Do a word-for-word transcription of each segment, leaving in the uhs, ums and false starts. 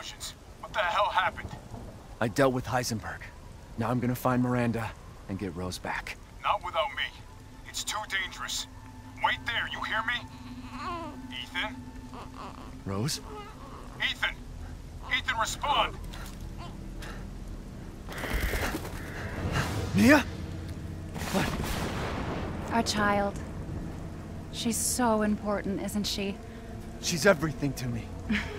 explosions. What the hell happened? I dealt with Heisenberg. Now I'm gonna find Miranda and get Rose back. Not without me. It's too dangerous. Wait there, you hear me? Ethan? Rose? Ethan! Ethan, respond! Mia? What? Our child. She's so important, isn't she? She's everything to me.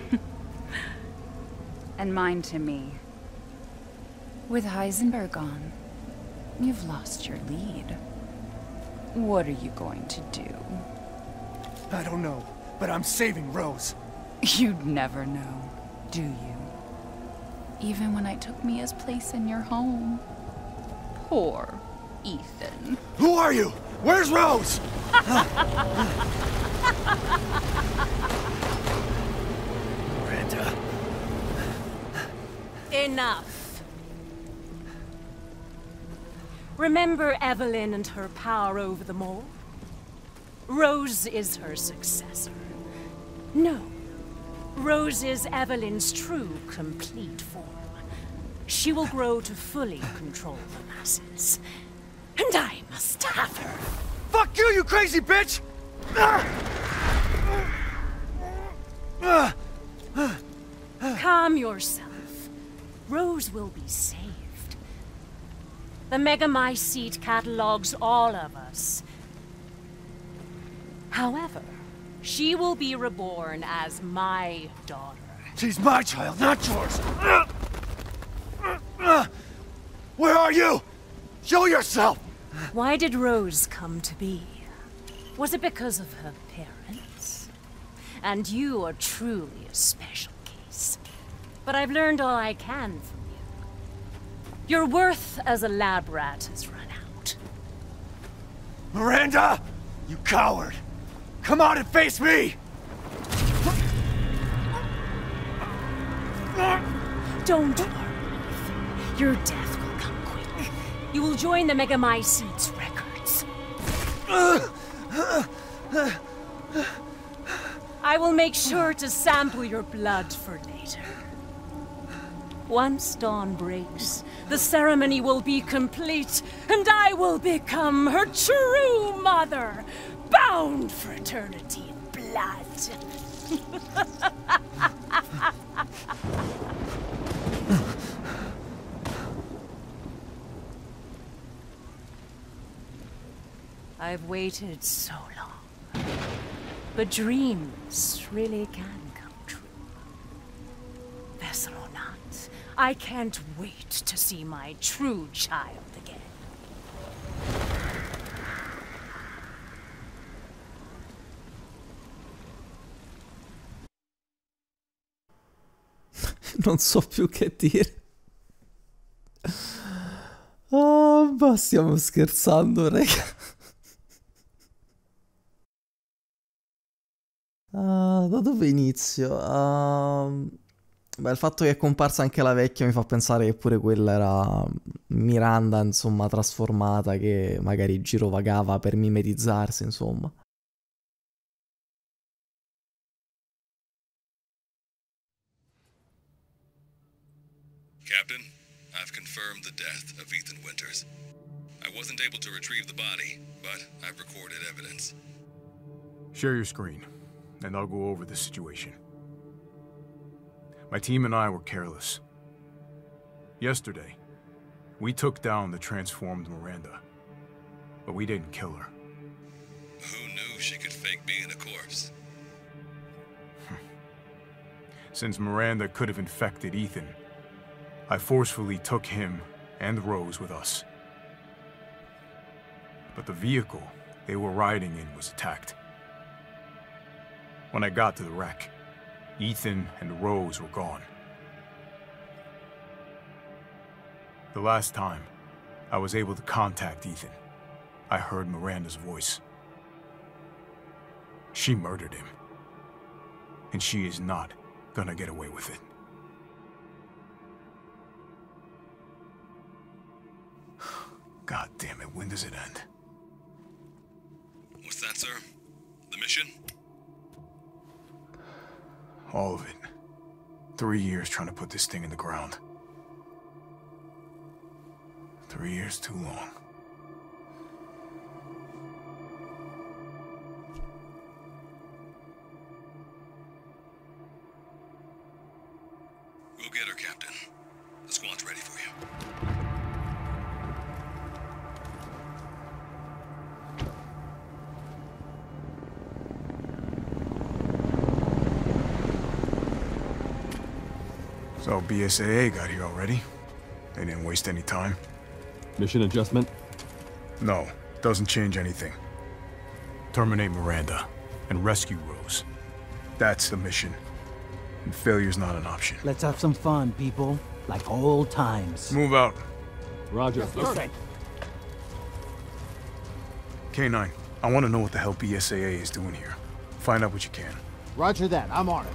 And mine to me. With Heisenberg gone, you've lost your lead. What are you going to do? I don't know, but I'm saving Rose. You'd never know, do you? Even when I took Mia's place in your home. Poor Ethan. Who are you? Where's Rose? Miranda. Enough. Remember Evelyn and her power over them all? Rose is her successor. No. Rose is Evelyn's true, complete form. She will grow to fully control the masses. And I must have her. Fuck you, you crazy bitch! Calm yourself. Rose will be saved. The Megamycete catalogs all of us. However, she will be reborn as my daughter. She's my child, not yours! Where are you? Show yourself! Why did Rose come to be? Was it because of her parents? And you are truly a special case. But I've learned all I can from you. Your worth as a lab rat has run out. Miranda! You coward! Come out and face me! Don't worry, Ethan. Your death will come quick. You will join the Megamycete's records. I will make sure to sample your blood for later. Once dawn breaks, the ceremony will be complete, and I will become her true mother, bound for eternity in blood. I've waited so long, but dreams really can come true. Vessel or not, I can't wait to see my true child again. Non so più che dire. Oh, ma stiamo scherzando, raga. Uh, da dove inizio? Uh, beh, il fatto che è comparsa anche la vecchia mi fa pensare che pure quella era Miranda, insomma, trasformata, che magari girovagava per mimetizzarsi, insomma. Captain, I've confirmed the death of Ethan Winters. I wasn't able to retrieve the body, but I've recorded evidence. Share your screen, and I'll go over the situation. My team and I were careless. Yesterday, we took down the transformed Miranda, but we didn't kill her. Who knew she could fake being a corpse? Since Miranda could have infected Ethan, I forcefully took him and Rose with us. But the vehicle they were riding in was attacked. When I got to the wreck, Ethan and Rose were gone. The last time I was able to contact Ethan, I heard Miranda's voice. She murdered him. And she is not gonna get away with it. God damn it, when does it end? What's that, sir? The mission? All of it. Three years trying to put this thing in the ground. Three years too long. We'll get her, Captain. The squad's ready for you. So B S A A got here already? They didn't waste any time? Mission adjustment? No, doesn't change anything. Terminate Miranda and rescue Rose. That's the mission. And failure's not an option. Let's have some fun, people. Like old times. Move out. Roger. Perfect. K nine, I want to know what the hell B S A A is doing here. Find out what you can. Roger that. I'm on it.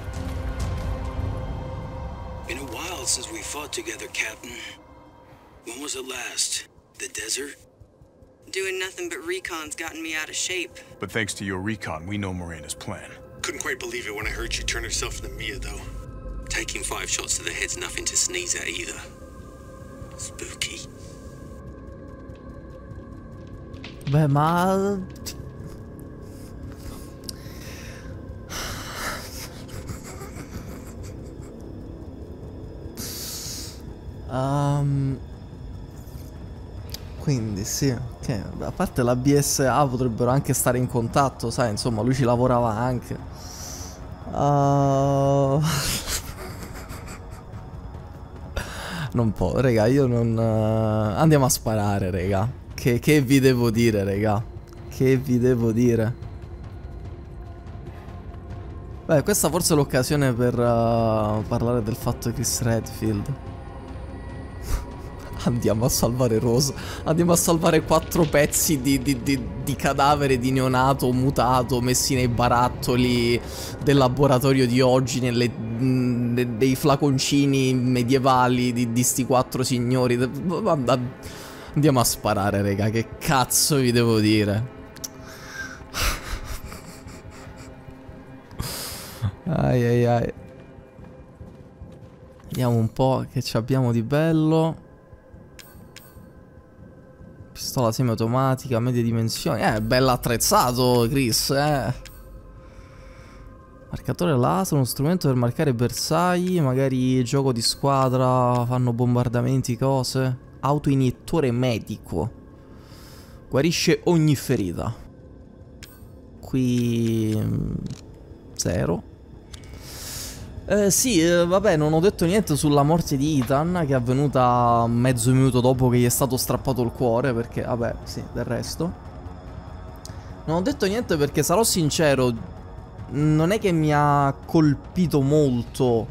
Been a while since we fought together, Captain. When was it last? The desert? Doing nothing but recon's gotten me out of shape. But thanks to your recon, we know Miranda's plan. Couldn't quite believe it when I heard she turned herself into Mia, though. Taking five shots to the head's nothing to sneeze at, either. Spooky. Beh, ma... Um, quindi sì, ok. A parte la B S A potrebbero anche stare in contatto, sai, insomma, lui ci lavorava anche. Uh... non può, raga, io non... Uh... Andiamo a sparare, raga. Che, che vi devo dire, raga? Che vi devo dire? Beh, questa forse è l'occasione per uh, parlare del fatto di Chris Redfield. Andiamo a salvare Rose. Andiamo a salvare quattro pezzi di, di, di, di cadavere di neonato mutato messi nei barattoli del laboratorio di oggi, nelle, ne, dei flaconcini medievali di, di sti quattro signori. Andiamo a sparare, raga. Che cazzo vi devo dire? Ai ai ai. Vediamo un po' che ci abbiamo di bello. Pistola semiautomatica, medie dimensioni. Eh, bello attrezzato, Chris, eh. Marcatore laser, uno strumento per marcare bersagli. Magari gioco di squadra, fanno bombardamenti, cose. Autoiniettore medico. Guarisce ogni ferita. Qui... zero. Eh, sì, eh, vabbè, non ho detto niente sulla morte di Ethan, che è avvenuta mezzo minuto dopo che gli è stato strappato il cuore, perché, vabbè, sì, del resto. Non ho detto niente perché, sarò sincero, non è che mi ha colpito molto.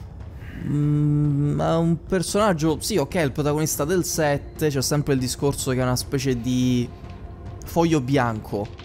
Mm, è un personaggio, sì, ok, il protagonista del sette, c'è sempre il discorso che è una specie di foglio bianco.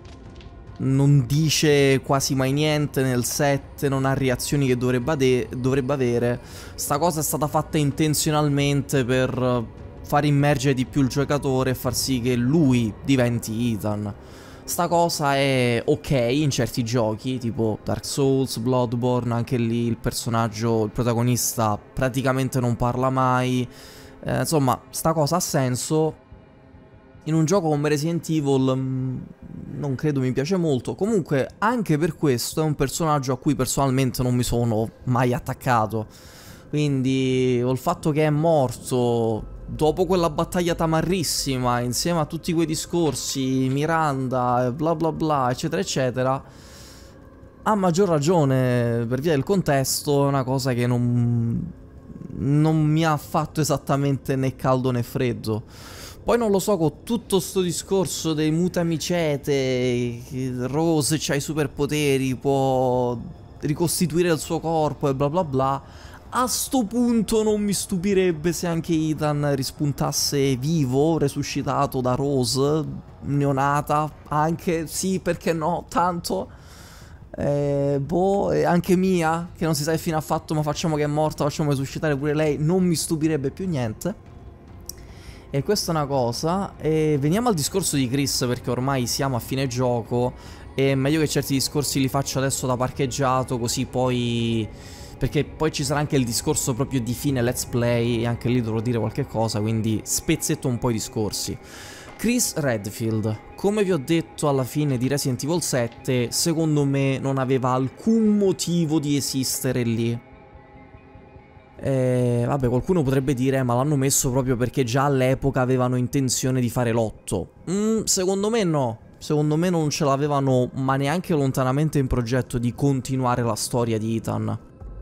Non dice quasi mai niente nel set, non ha reazioni che dovrebbe, dovrebbe avere. Sta cosa è stata fatta intenzionalmente per far immergere di più il giocatore e far sì che lui diventi Ethan. Sta cosa è ok in certi giochi, tipo Dark Souls, Bloodborne, anche lì il personaggio, il protagonista praticamente non parla mai. Eh, insomma, sta cosa ha senso. In un gioco come Resident Evil mh, non credo mi piace molto. Comunque anche per questo è un personaggio a cui personalmente non mi sono mai attaccato. Quindi il fatto che è morto dopo quella battaglia tamarrissima, insieme a tutti quei discorsi, Miranda, bla bla bla, eccetera eccetera, a maggior ragione per via del contesto, è una cosa che non, non mi ha fatto esattamente né caldo né freddo. Poi non lo so, con tutto sto discorso dei mutamicete, Rose c'ha i superpoteri, può ricostituire il suo corpo e bla bla bla. A sto punto non mi stupirebbe se anche Ethan rispuntasse vivo, resuscitato da Rose, neonata, anche, sì, perché no, tanto. Eh, boh, e anche Mia, che non si sa che fine ha fatto, ma facciamo che è morta, facciamo resuscitare pure lei, non mi stupirebbe più niente. E questa è una cosa. E veniamo al discorso di Chris, perché ormai siamo a fine gioco e è meglio che certi discorsi li faccio adesso da parcheggiato, così poi perché poi ci sarà anche il discorso proprio di fine let's play e anche lì dovrò dire qualche cosa, quindi spezzetto un po' i discorsi. Chris Redfield, come vi ho detto alla fine di Resident Evil sette, secondo me non aveva alcun motivo di esistere lì. E vabbè, qualcuno potrebbe dire ma l'hanno messo proprio perché già all'epoca avevano intenzione di fare l'otto. Mm, secondo me no. Secondo me non ce l'avevano, ma neanche lontanamente in progetto di continuare la storia di Ethan.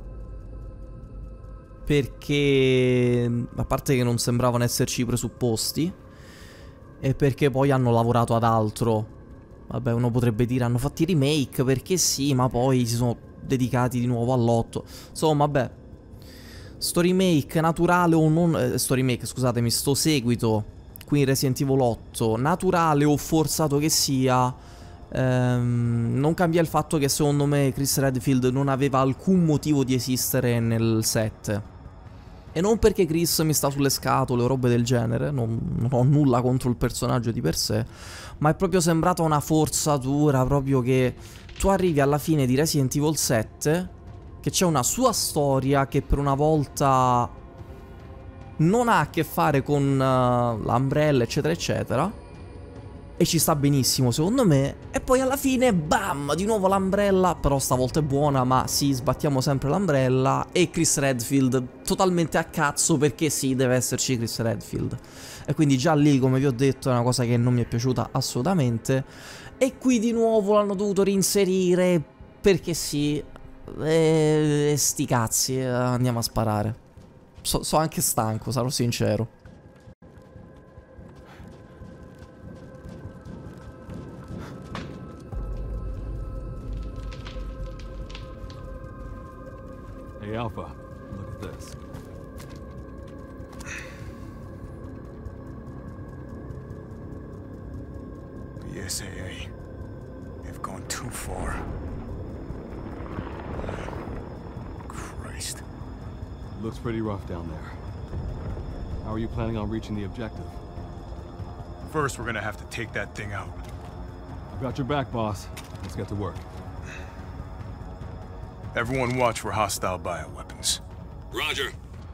Perché, a parte che non sembravano esserci i presupposti, e perché poi hanno lavorato ad altro. Vabbè, uno potrebbe dire hanno fatto i remake perché sì, ma poi si sono dedicati di nuovo all'otto. Insomma, vabbè. Sto remake naturale o non... Eh, sto remake, scusatemi, sto seguito... qui in Resident Evil otto, naturale o forzato che sia, ehm, non cambia il fatto che secondo me Chris Redfield non aveva alcun motivo di esistere nel sette. E non perché Chris mi sta sulle scatole o robe del genere, non, non ho nulla contro il personaggio di per sé, ma è proprio sembrata una forzatura, proprio che tu arrivi alla fine di Resident Evil sette, che c'è una sua storia che per una volta... non ha a che fare con uh, l'Umbrella eccetera eccetera, e ci sta benissimo secondo me, e poi alla fine bam, di nuovo l'Umbrella, però stavolta è buona, ma sì, sbattiamo sempre l'Umbrella, e Chris Redfield totalmente a cazzo perché sì, deve esserci Chris Redfield, e quindi già lì, come vi ho detto, è una cosa che non mi è piaciuta assolutamente, e qui di nuovo l'hanno dovuto reinserire perché sì, e, e sti cazzi, andiamo a sparare. So, so anche stanco, sarò sincero. Hey, Alpha, look at this. B S A A. They've gone too far. Christ. Looks pretty rough down there. How are you planning on reaching the objective? First, we're gonna have to take that thing out. I've got your back, boss. Let's get to work. Everyone watch for hostile bioweapons. Roger.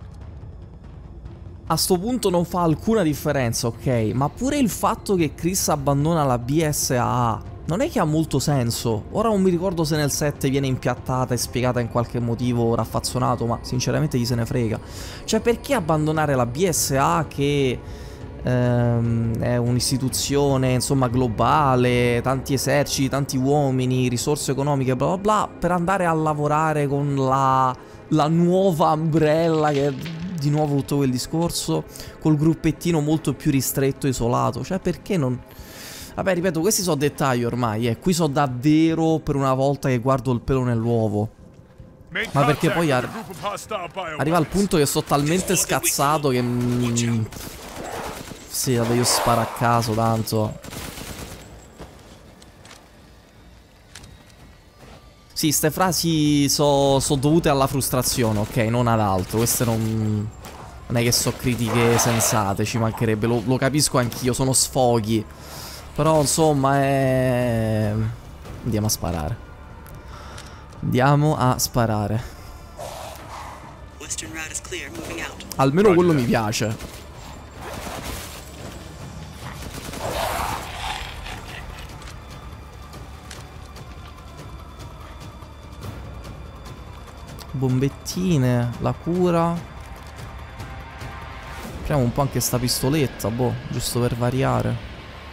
A sto punto non fa alcuna differenza, ok? Ma pure il fatto che Chris abbandona la B S A A non è che ha molto senso. Ora non mi ricordo se nel sette viene impiattata e spiegata in qualche motivo raffazzonato, ma sinceramente chi se ne frega. Cioè, perché abbandonare la B S A A che ehm, è un'istituzione, insomma, globale, tanti eserciti, tanti uomini, risorse economiche, bla bla bla, per andare a lavorare con la, la nuova Umbrella, che è di nuovo tutto quel discorso, col gruppettino molto più ristretto e isolato. Cioè, perché non... Vabbè, ripeto, questi sono dettagli ormai, eh. Qui so davvero per una volta che guardo il pelo nell'uovo. Ma perché poi ar arriva al punto che sto talmente scazzato che... Mm, sì, vabbè, io sparo a caso, tanto. Sì, ste frasi sono so dovute alla frustrazione, ok? Non ad altro. Queste non... non è che so critiche sensate, ci mancherebbe. Lo, lo capisco anch'io, sono sfoghi. Però insomma è... Andiamo a sparare. Andiamo a sparare. Almeno quello mi piace. Bombettine, la cura. Apriamo un po' anche sta pistoletta, boh, giusto per variare.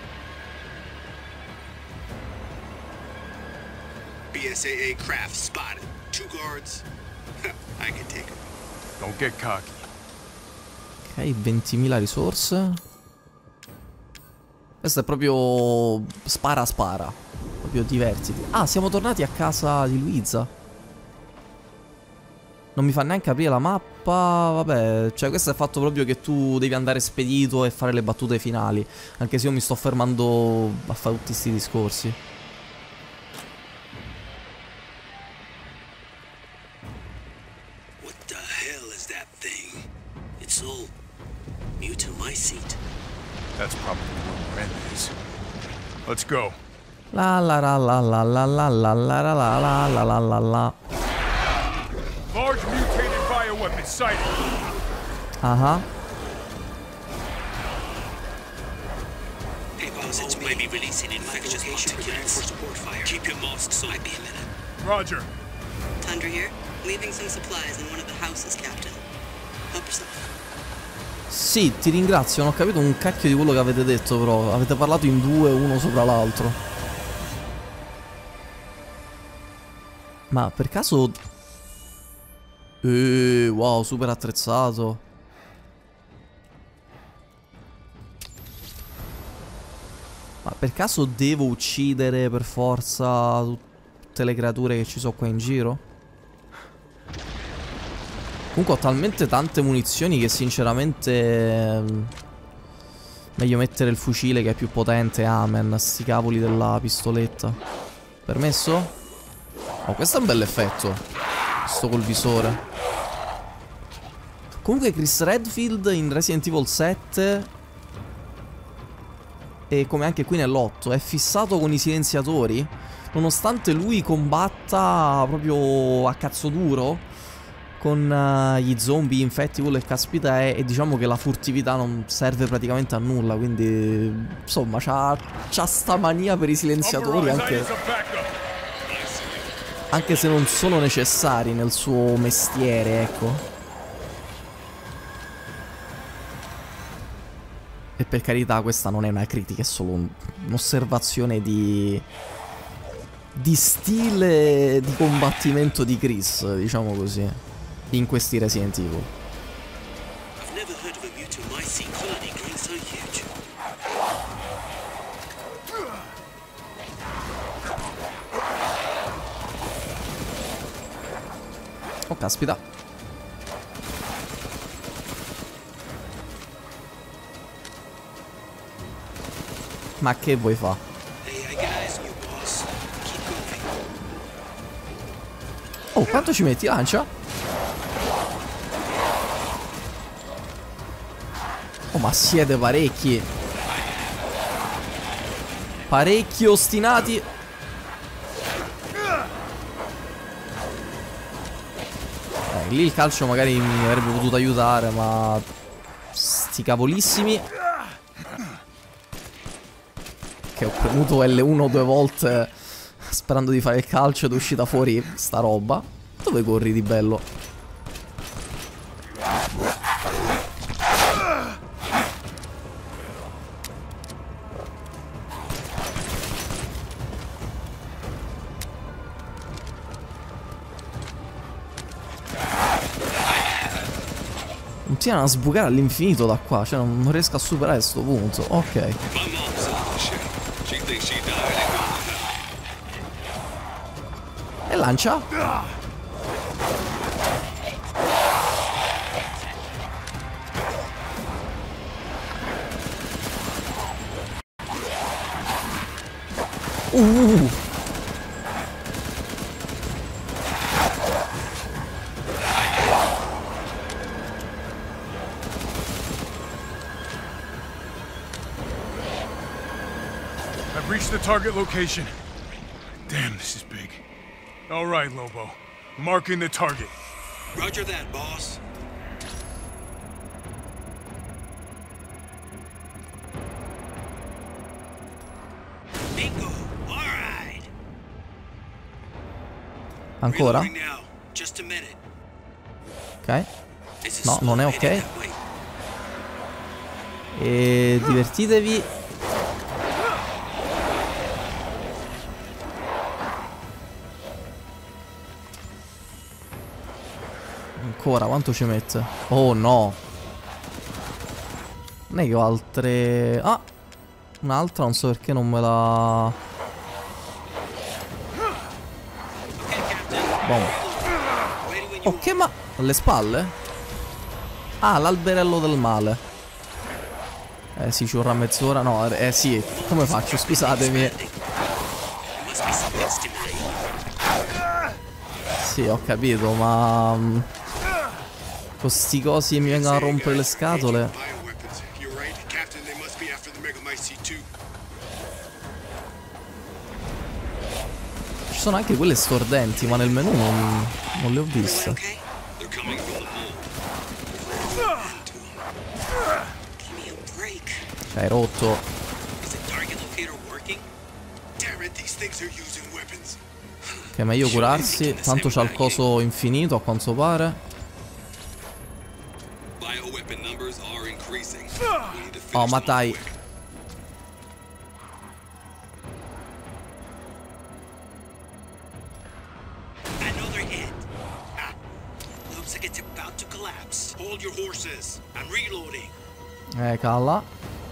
B S A A craft spotted. Two guards. I can take them. Don't get cocky. Ok, ventimila risorse. Questo è proprio spara spara. Proprio divertiti. Ah, siamo tornati a casa di Luiza. Non mi fa neanche aprire la mappa. Vabbè, cioè questo è fatto proprio che tu devi andare spedito e fare le battute finali. Anche se io mi sto fermando a fare tutti questi discorsi. That's probably where Miranda is. Let's go. La la la la la la la la la la la la la la la. Large Ah. Hey, boss, it's maybe releasing infectious particulates. Keep your masks on. Might be a minute. Roger. Tundra here. Leaving some supplies in one of the houses, Captain. Help yourself. Sì, ti ringrazio, non ho capito un cacchio di quello che avete detto, però avete parlato in due, uno sopra l'altro. Ma per caso... Eh, wow, super attrezzato. Ma per caso devo uccidere per forza tutte le creature che ci sono qua in giro? Comunque ho talmente tante munizioni che sinceramente ehm, meglio mettere il fucile che è più potente. Amen. Sti cavoli della pistoletta. Permesso? Oh, questo è un bel effetto. Sto col visore. Comunque Chris Redfield in Resident Evil sette, e come anche qui nell'otto, è fissato con i silenziatori. Nonostante lui combatta proprio a cazzo duro con uh, gli zombie, infetti, quello che caspita è, e diciamo che la furtività non serve praticamente a nulla, quindi insomma c'ha, c'ha sta mania per i silenziatori anche, anche se non sono necessari nel suo mestiere, ecco. E per carità questa non è una critica, è solo un, un'osservazione di... di stile di combattimento di Chris, diciamo così, in questi Resident Evil. Oh caspita. Ma che vuoi fa? Oh, quanto ci metti? Lancia? Oh, ma siete parecchi. Parecchi ostinati. Eh, lì il calcio magari mi avrebbe potuto aiutare, ma... sti cavolissimi. Che ho premuto L uno due volte sperando di fare il calcio ed è uscita fuori sta roba. Dove corri di bello? Continuano a sbucare all'infinito da qua, cioè non, non riesco a superare sto punto. Ok. E lancia. Uh. I've reached the target location. Damn, this is big. All right, Lobo. Marking the target. Roger that, boss. Bingo. All right. Ancora? Ok. No, non è ok. E divertitevi. Ancora, quanto ci mette? Oh no. Non è che ho altre... Ah, un'altra, non so perché non me la... Boom. Ok, ma... alle spalle? Ah, l'alberello del male. Eh sì, ci vorrà mezz'ora. No, eh sì, come faccio? Scusatemi. Sì, ho capito, ma... con sti cosi mi vengono a rompere le scatole. Ci sono anche quelle stordenti, ma nel menu non, non le ho viste. Cioè, hai rotto. Ok, meglio curarsi. Tanto c'ha il coso infinito, a quanto pare. Oh, ma dai. Eh, calla.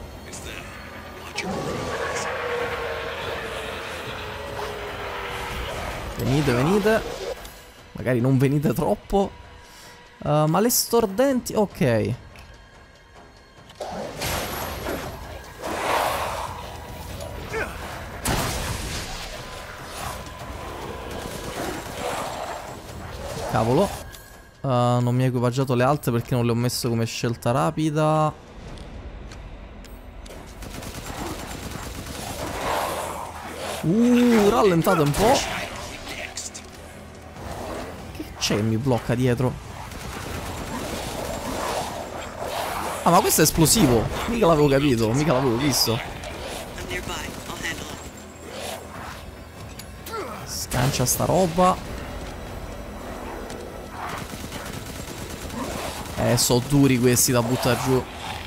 Venite, venite. Magari non venite troppo. uh, Ma le stordenti... Ok. Cavolo. uh, Non mi ha equipaggiato le altre perché non le ho messe come scelta rapida. Uh, rallentate un po'. Che c'è che mi blocca dietro? Ah, ma questo è esplosivo. Mica l'avevo capito, mica l'avevo visto. Scancia sta roba. Eh, so duri questi da buttare giù.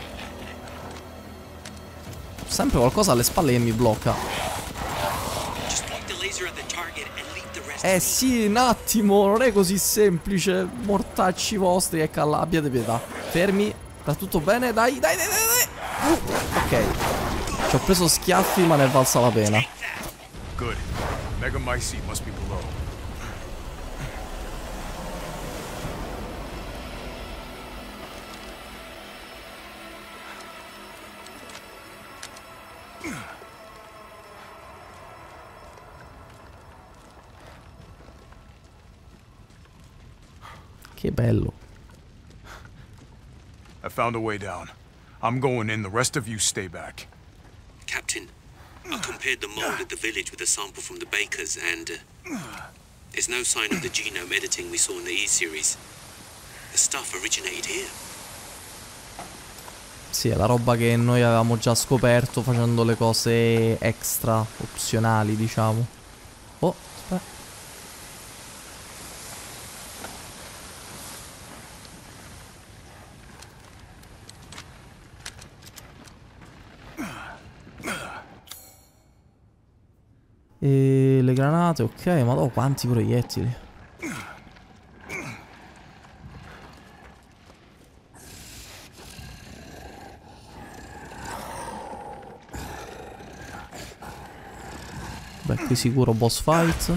Sempre qualcosa alle spalle che mi blocca. Eh sì, un attimo, non è così semplice. Mortacci vostri, ecco là, abbiate pietà. Fermi, sta tutto bene? Dai, dai, dai, dai, dai. Uh, ok. Ci ho preso schiaffi, ma ne è valsa la pena. Good. Megamycete must be below. Che bello. I found a way down. I'm going in, the rest of you stay back. Captain, I compared the mold at the village with a sample from the bakers and uh, there's no sign of the genome editing we saw in the E-series. The stuff originated here. Sì, è la roba che noi avevamo già scoperto facendo le cose extra, opzionali, diciamo. Oh, aspetta. E le granate, ok, ma no, quanti proiettili. Beh, qui sicuro boss fight.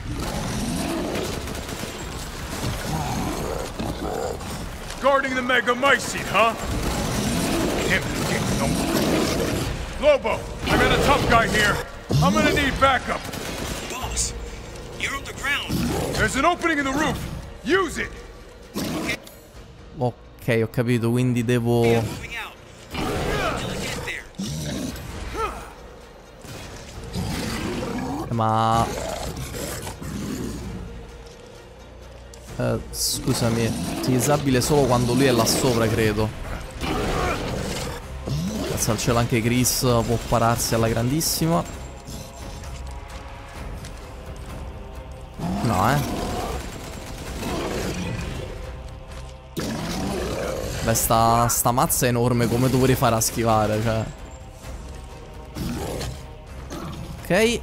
Guarding the Megamycete, huh? Damn it, okay, no. Lobo, I got a tough guy here. I'm gonna need backup. Boss, you're on the ground. There's an opening in the roof. Use it. Ok, ho capito, quindi devo... Ma... Eh, scusami, è utilizzabile solo quando lui è là sopra, credo. Grazie al cielo anche Chris può pararsi alla grandissima. No, eh. Beh, sta, sta mazza è enorme, come dovrei fare a schivare, cioè. Ok.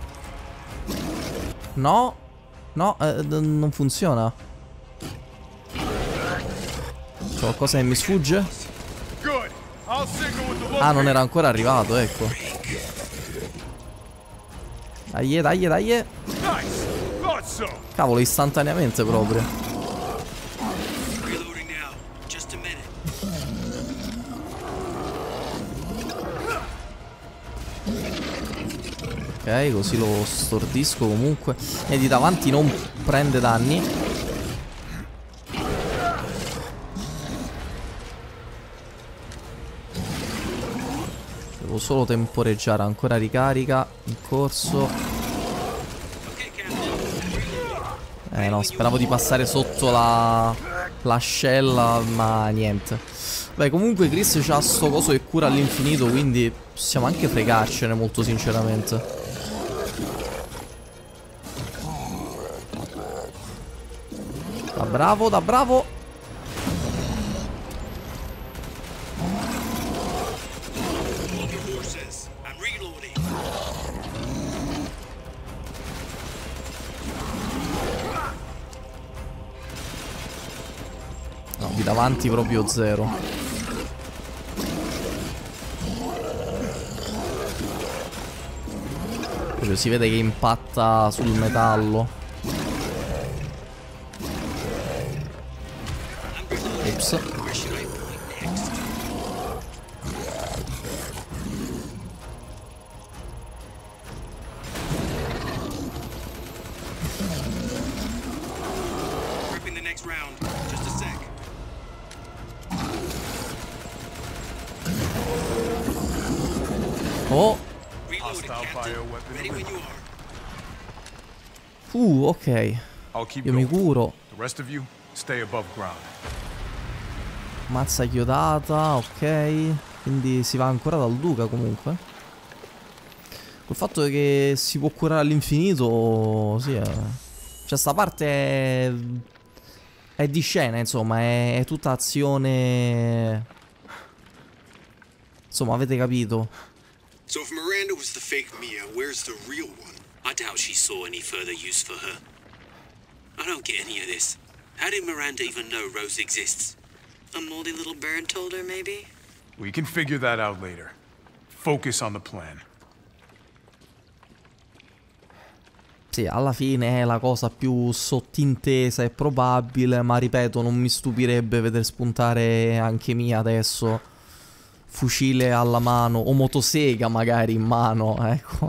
No. No, eh, non funziona. C'è qualcosa che mi sfugge? Ah, non era ancora arrivato, ecco. Dai, dai, dai. Cavolo, istantaneamente proprio. Ok, così lo stordisco comunque. E di davanti non prende danni. Devo solo temporeggiare, ancora ricarica in corso. Eh no, speravo di passare sotto la l'ascella, ma niente. Beh, comunque Chris c'ha sto coso che cura all'infinito, quindi possiamo anche fregarcene molto sinceramente. Da bravo, da bravo. No, di davanti proprio zero. Proprio si vede che impatta sul metallo. Ops. Oh. Uh, ok. Io mi curo. Mazza chiodata, ok. Quindi si va ancora dal duca comunque. Col fatto che si può curare all'infinito, sì. È... Cioè sta parte è... è di scena, insomma, è... è tutta azione. Insomma, avete capito. So if Miranda was the fake Mia, where's the real one? I doubt she saw any further use for her. I don't get any of this. How did Miranda even know Rose exists? A moldy little bird told her, maybe? We can figure that out later. Focus on the plan. Sì, alla fine è la cosa più sottintesa e probabile, ma ripeto, non mi stupirebbe vedere spuntare anche Mia adesso. Fucile alla mano, o motosega magari in mano, ecco.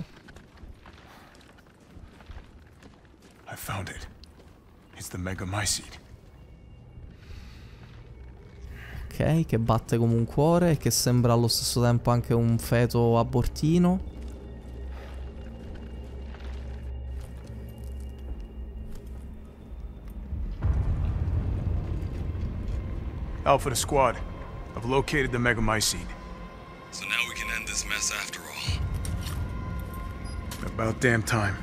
I found it. It's the Megamycete. Ok, che batte come un cuore e che sembra allo stesso tempo anche un feto abortino. Alpha to squad. I've located the Megamycete. So now we can end this mess after all. About damn time.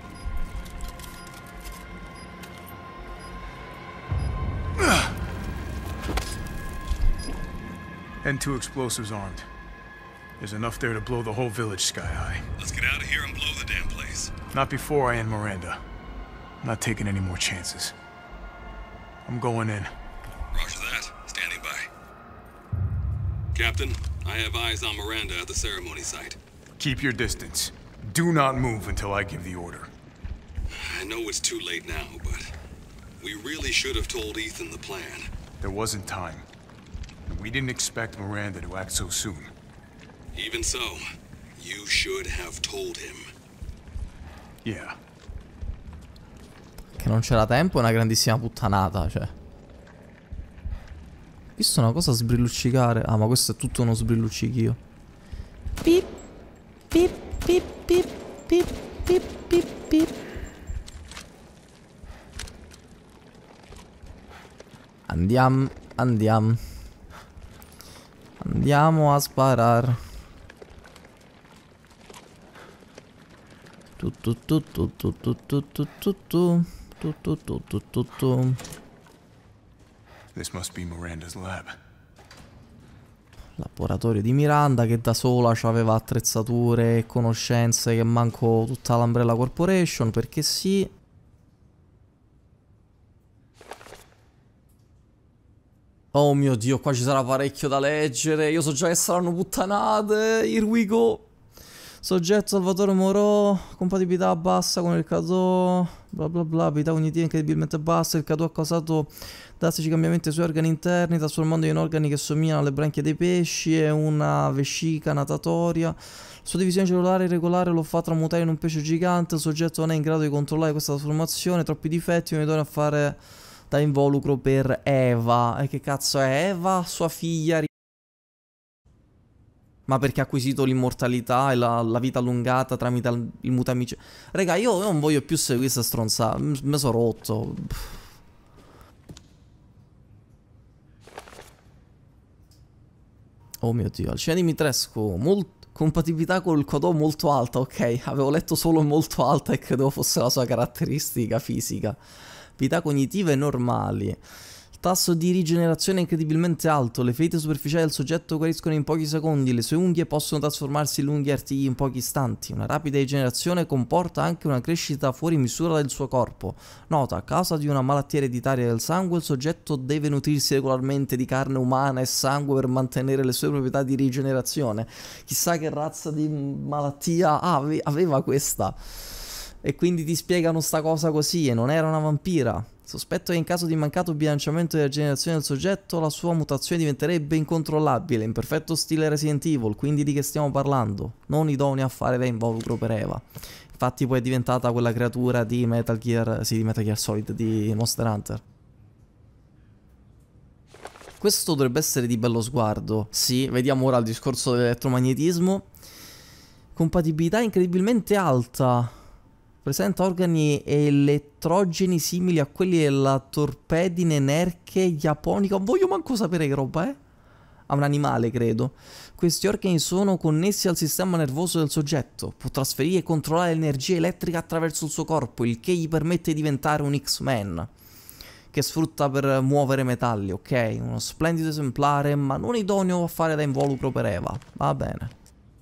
And two explosives armed. There's enough there to blow the whole village sky high. Let's get out of here and blow the damn place. Not before I end Miranda. I'm not taking any more chances. I'm going in. Roger that. Standing by. Captain, I have eyes on Miranda at the ceremony site. Keep your distance. Do not move until I give the order. I know it's too late now, but we really should have told Ethan the plan. There wasn't time. We didn't expect Miranda to act so soon. Even so, you should have told him. Yeah. Che non c'era tempo è una grandissima puttanata, cioè. Ho visto una cosa sbrilluccicare. Ah, ma questo è tutto uno sbrilluccichio. Pip, pip, pip, pip, pip, pip, pip, pip. Andiamo, andiamo. Andiamo a sparare. Tu tu tu tu tu tu tu tu tu tu tu tu tu tu tu tu. This must be Miranda's lab. Laboratorio di Miranda, che da sola aveva attrezzature e conoscenze che manco tutta l'Umbrella Corporation, perché sì. Oh mio Dio, qua ci sarà parecchio da leggere. Io so già che saranno puttanate. Here we go. Soggetto Salvatore Moreau, compatibilità bassa con il Cato, bla bla bla, abilità cognitiva incredibilmente bassa. Il Cato ha causato drastici cambiamenti ai suoi organi interni, trasformandoli in organi che somigliano alle branchie dei pesci e una vescica natatoria. La sua divisione cellulare irregolare lo fa tramutare in un pesce gigante. Il soggetto non è in grado di controllare questa trasformazione, troppi difetti, non idoneo a fare da involucro per Eva. E che cazzo è Eva? Sua figlia? Ma perché ha acquisito l'immortalità e la, la vita allungata tramite il mutamice. Raga, io non voglio più seguire questa stronzata. Mi sono rotto. Oh mio Dio, Alcina Dimitrescu, molto... compatibilità col Codò molto alta, ok, avevo letto solo molto alta e credevo fosse la sua caratteristica fisica. Abilità cognitive normali. Il tasso di rigenerazione è incredibilmente alto, le ferite superficiali del soggetto guariscono in pochi secondi, le sue unghie possono trasformarsi in lunghi artigli in pochi istanti. Una rapida rigenerazione comporta anche una crescita fuori misura del suo corpo. Nota, a causa di una malattia ereditaria del sangue, il soggetto deve nutrirsi regolarmente di carne umana e sangue per mantenere le sue proprietà di rigenerazione. Chissà che razza di malattia ah, ave aveva questa. E quindi ti spiegano sta cosa così, e non era una vampira. Sospetto che in caso di mancato bilanciamento della generazione del soggetto, la sua mutazione diventerebbe incontrollabile, in perfetto stile Resident Evil, quindi di che stiamo parlando? Non idonea a fare da involucro per Eva. Infatti poi è diventata quella creatura di Metal Gear, sì, di Metal Gear Solid, di Monster Hunter. Questo dovrebbe essere di bello sguardo. Sì, vediamo ora il discorso dell'elettromagnetismo. Compatibilità incredibilmente alta. Presenta organi elettrogeni simili a quelli della torpedine nerche japonica. Non voglio manco sapere che roba è. A un animale, credo. Questi organi sono connessi al sistema nervoso del soggetto. Può trasferire e controllare l'energia elettrica attraverso il suo corpo, il che gli permette di diventare un X-Men, che sfrutta per muovere metalli, ok? Uno splendido esemplare, ma non idoneo a fare da involucro per Eva. Va bene.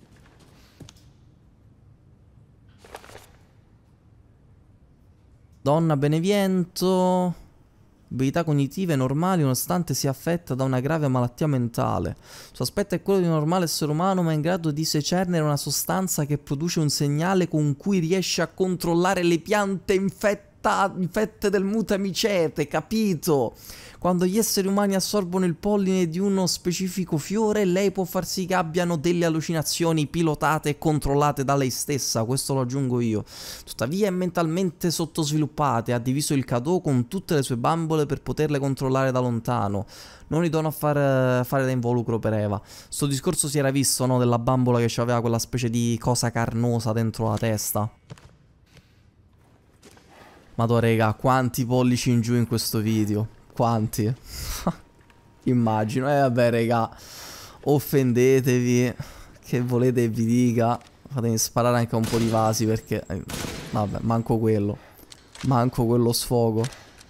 Donna Beneviento, abilità cognitive normali nonostante sia affetta da una grave malattia mentale. Il suo aspetto è quello di un normale essere umano, ma è in grado di secernere una sostanza che produce un segnale con cui riesce a controllare le piante infetta, infette del mutamicete, capito? Quando gli esseri umani assorbono il polline di uno specifico fiore, lei può far sì che abbiano delle allucinazioni pilotate e controllate da lei stessa, questo lo aggiungo io. Tuttavia è mentalmente sottosviluppata e ha diviso il Cadò con tutte le sue bambole per poterle controllare da lontano. Non li dono a fare, fare da involucro per Eva. Sto discorso si era visto, no? Della bambola che aveva quella specie di cosa carnosa dentro la testa. Madò raga, quanti pollici in giù in questo video. Quanti? Immagino. Eh vabbè raga, offendetevi, che volete che vi dica. Fatemi sparare anche un po' di vasi perché eh, vabbè, manco quello. Manco quello sfogo.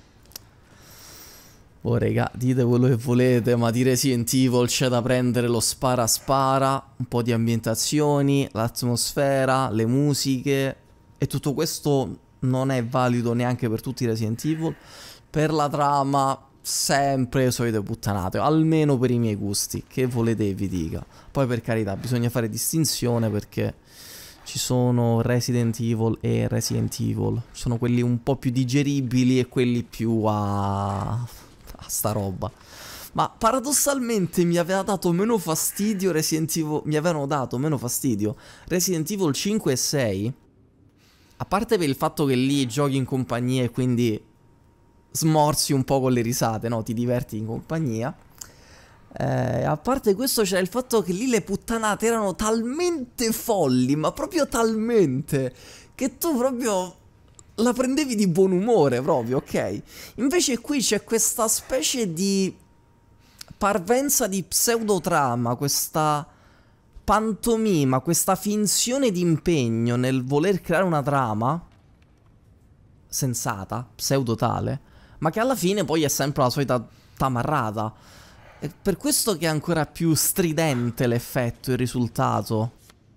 Oh raga, dite quello che volete, ma di Resident Evil c'è da prendere lo spara spara, un po' di ambientazioni, l'atmosfera, le musiche. E tutto questo non è valido neanche per tutti i Resident Evil. Per la trama, sempre solite puttanate, almeno per i miei gusti, che volete che vi dica. Poi per carità, bisogna fare distinzione perché ci sono Resident Evil e Resident Evil. Ci sono quelli un po' più digeribili e quelli più a... a sta roba. Ma paradossalmente mi aveva dato meno fastidio Resident Evil... Mi avevano dato meno fastidio Resident Evil cinque e sei. A parte per il fatto che lì giochi in compagnia e quindi smorzi un po' con le risate, no? Ti diverti in compagnia. Eh, a parte questo c'era il fatto che lì le puttanate erano talmente folli, ma proprio talmente, che tu proprio la prendevi di buon umore proprio, ok? Invece qui c'è questa specie di parvenza di pseudotrama, questa pantomima, questa finzione di impegno nel voler creare una trama sensata, pseudotale, ma che alla fine poi è sempre la solita tamarrata. È per questo che è ancora più stridente l'effetto, il risultato.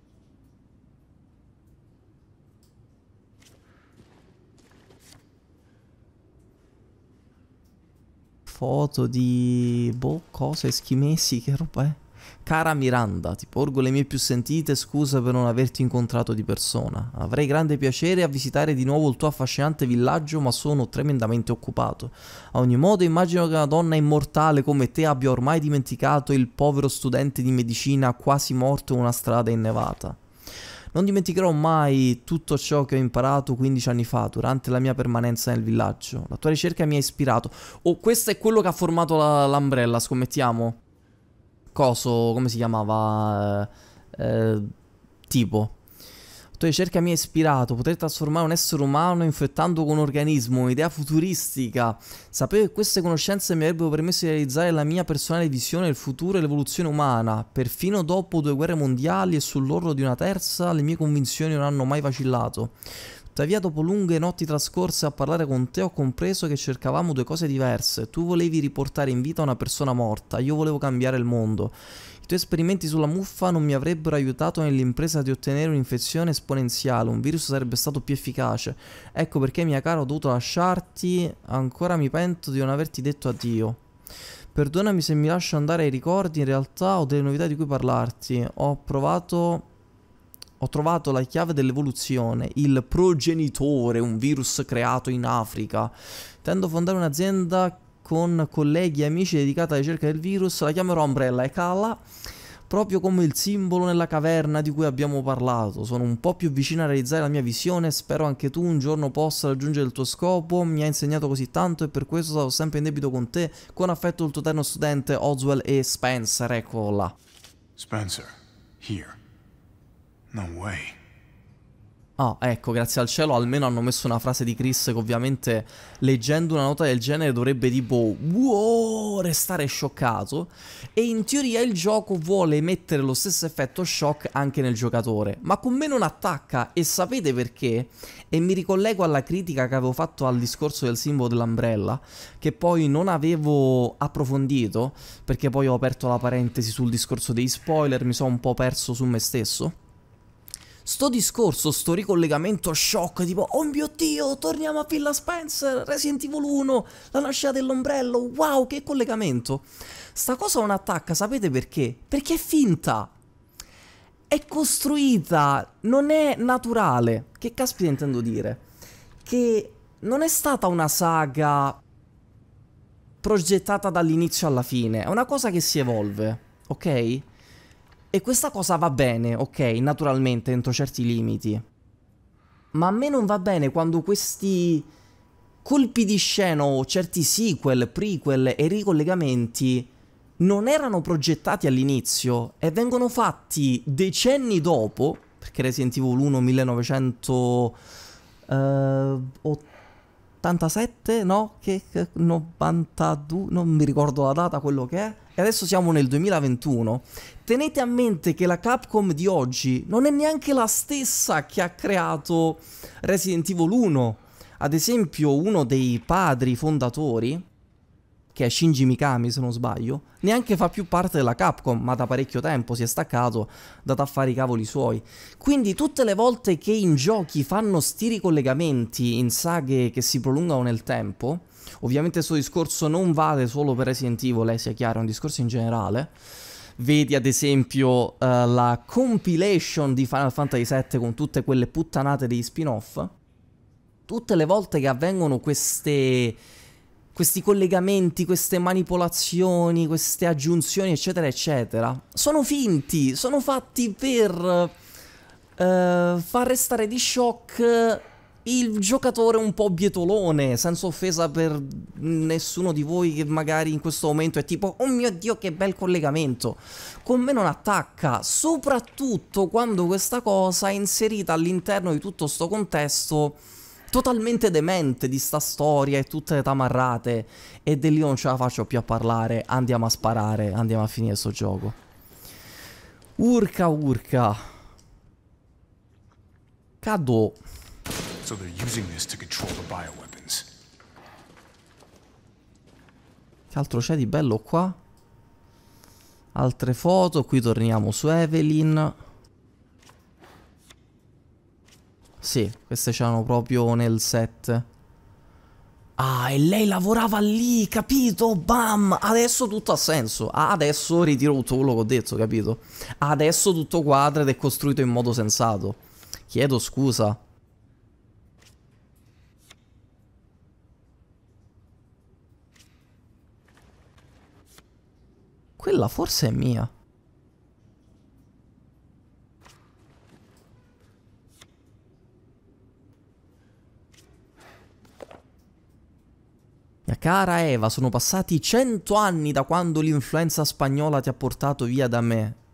Foto di... boh, cose eschimesi, che roba è? Cara Miranda, ti porgo le mie più sentite scuse per non averti incontrato di persona. Avrei grande piacere a visitare di nuovo il tuo affascinante villaggio, ma sono tremendamente occupato. A ogni modo immagino che una donna immortale come te abbia ormai dimenticato il povero studente di medicina quasi morto in una strada innevata. Non dimenticherò mai tutto ciò che ho imparato quindici anni fa durante la mia permanenza nel villaggio. La tua ricerca mi ha ispirato. Oh, questo è quello che ha formato l'Umbrella, la, scommettiamo? Coso, come si chiamava? Eh, eh, tipo Tu hai ricerca mi ha ispirato, poter trasformare un essere umano infettando con un organismo, un'idea futuristica. Sapevo che queste conoscenze mi avrebbero permesso di realizzare la mia personale visione del futuro e l'evoluzione umana. Perfino dopo due guerre mondiali e sull'orlo di una terza, le mie convinzioni non hanno mai vacillato. Tuttavia, dopo lunghe notti trascorse a parlare con te, ho compreso che cercavamo due cose diverse. Tu volevi riportare in vita una persona morta, io volevo cambiare il mondo. I tuoi esperimenti sulla muffa non mi avrebbero aiutato nell'impresa di ottenere un'infezione esponenziale, un virus sarebbe stato più efficace. Ecco perché, mia cara, ho dovuto lasciarti, ancora mi pento di non averti detto addio. Perdonami se mi lascio andare ai ricordi, in realtà ho delle novità di cui parlarti. Ho provato... Ho trovato la chiave dell'evoluzione, il progenitore, un virus creato in Africa. Intendo fondare un'azienda con colleghi e amici dedicata alla ricerca del virus, la chiamerò Umbrella e Calla, proprio come il simbolo nella caverna di cui abbiamo parlato. Sono un po' più vicino a realizzare la mia visione, spero anche tu un giorno possa raggiungere il tuo scopo, mi ha insegnato così tanto e per questo sono sempre in debito con te. Con affetto il tuo eterno studente Oswald E. Spencer, ecco là. Spencer, here. No way. Ah, ecco, grazie al cielo almeno hanno messo una frase di Chris che ovviamente leggendo una nota del genere dovrebbe tipo wow, restare scioccato. E in teoria il gioco vuole mettere lo stesso effetto shock anche nel giocatore, ma con me non attacca, e sapete perché? E mi ricollego alla critica che avevo fatto al discorso del simbolo dell'Umbrella, che poi non avevo approfondito, perché poi ho aperto la parentesi sul discorso dei spoiler, mi sono un po' perso su me stesso. Sto discorso, sto ricollegamento shock, tipo oh mio Dio, torniamo a Villa Spencer, Resident Evil uno, la nascita dell'ombrello, wow, che collegamento. Sta cosa non attacca, sapete perché? Perché è finta. È costruita, non è naturale. Che caspita intendo dire? Che non è stata una saga progettata dall'inizio alla fine, è una cosa che si evolve, ok? E questa cosa va bene, ok, naturalmente, entro certi limiti. Ma a me non va bene quando questi colpi di scena o certi sequel, prequel e ricollegamenti non erano progettati all'inizio e vengono fatti decenni dopo, perché Resident Evil uno millenovecentottantasette, no? Che, che novantadue, non mi ricordo la data, quello che è. E adesso siamo nel duemilaventuno. Tenete a mente che la Capcom di oggi non è neanche la stessa che ha creato Resident Evil uno. Ad esempio, uno dei padri fondatori, che è Shinji Mikami se non sbaglio, neanche fa più parte della Capcom, ma da parecchio tempo si è staccato, dato a fare i cavoli suoi. Quindi tutte le volte che in giochi fanno sti ricollegamenti in saghe che si prolungano nel tempo, ovviamente questo discorso non vale solo per Resident Evil, eh, sia chiaro, è un discorso in generale. Vedi ad esempio uh, la compilation di Final Fantasy sette con tutte quelle puttanate degli spin-off. Tutte le volte che avvengono queste... questi collegamenti, queste manipolazioni, queste aggiunzioni, eccetera, eccetera, sono finti, sono fatti per uh, far restare di shock il giocatore un po' bietolone, senza offesa per nessuno di voi che magari in questo momento è tipo oh mio Dio che bel collegamento. Con me non attacca, soprattutto quando questa cosa è inserita all'interno di tutto sto contesto totalmente demente di sta storia e tutte le tamarrate, e di lì non ce la faccio più a parlare, andiamo a sparare, andiamo a finire sto gioco. Urca urca. Cado. So they're using this to control the bioweapons. Che altro c'è di bello qua? Altre foto, qui torniamo su Evelyn. Sì, queste c'erano proprio nel set. Ah, e lei lavorava lì, capito? Bam! Adesso tutto ha senso. Adesso ritiro tutto quello che ho detto, capito? Adesso tutto quadra ed è costruito in modo sensato. Chiedo scusa. Quella forse è mia. Mia cara Eva, sono passati cento anni da quando l'influenza spagnola ti ha portato via da me.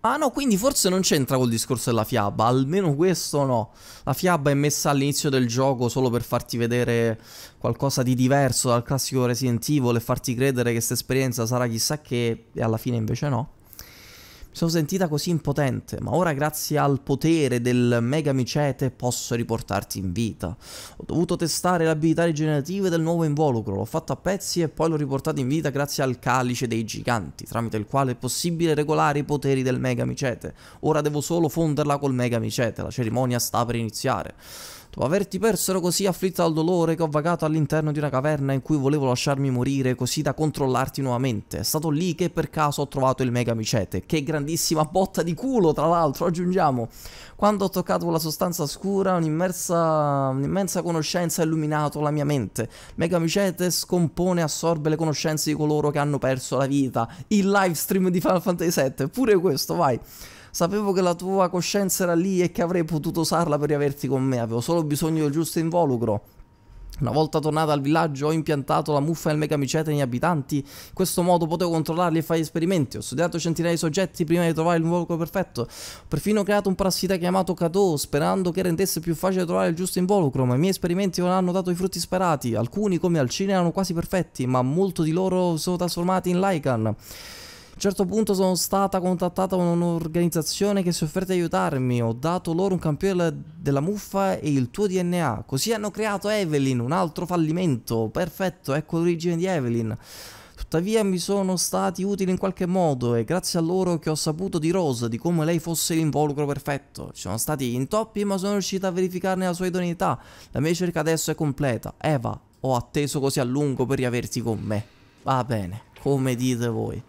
Ah no, quindi forse non c'entra col discorso della fiaba, almeno questo no. La fiaba è messa all'inizio del gioco solo per farti vedere qualcosa di diverso dal classico Resident Evil e farti credere che questa esperienza sarà chissà che, e alla fine invece no. Mi sono sentita così impotente, ma ora grazie al potere del Mega Micete posso riportarti in vita. Ho dovuto testare le abilità rigenerative del nuovo involucro, l'ho fatto a pezzi e poi l'ho riportato in vita grazie al Calice dei Giganti, tramite il quale è possibile regolare i poteri del Mega Micete. Ora devo solo fonderla col Mega Micete, la cerimonia sta per iniziare. Dopo averti perso ero così afflitta dal dolore che ho vagato all'interno di una caverna in cui volevo lasciarmi morire così da controllarti nuovamente. È stato lì che per caso ho trovato il Mega Micete. Che grandissima botta di culo, tra l'altro, aggiungiamo. Quando ho toccato quella sostanza scura, un'immensa un'immensa conoscenza ha illuminato la mia mente. Mega Micete scompone e assorbe le conoscenze di coloro che hanno perso la vita. Il live stream di Final Fantasy sette, pure questo, vai. Sapevo che la tua coscienza era lì e che avrei potuto usarla per riaverti con me, avevo solo bisogno del giusto involucro. Una volta tornata al villaggio ho impiantato la muffa del Mega Micete negli abitanti, in questo modo potevo controllarli e fare esperimenti, ho studiato centinaia di soggetti prima di trovare l'involucro perfetto, ho perfino creato un parassita chiamato Kato, sperando che rendesse più facile trovare il giusto involucro, ma i miei esperimenti non hanno dato i frutti sperati, alcuni come Alcine erano quasi perfetti, ma molti di loro sono trasformati in Lycan. A un certo punto sono stata contattata da un'organizzazione che si è offerta di aiutarmi, ho dato loro un campione della muffa e il tuo D N A, così hanno creato Evelyn, un altro fallimento, perfetto, ecco l'origine di Evelyn. Tuttavia mi sono stati utili in qualche modo e grazie a loro che ho saputo di Rose, di come lei fosse l'involucro perfetto. Ci sono stati intoppi ma sono riuscita a verificarne la sua idoneità, la mia ricerca adesso è completa. Eva, ho atteso così a lungo per riaverti con me. Va bene, come dite voi.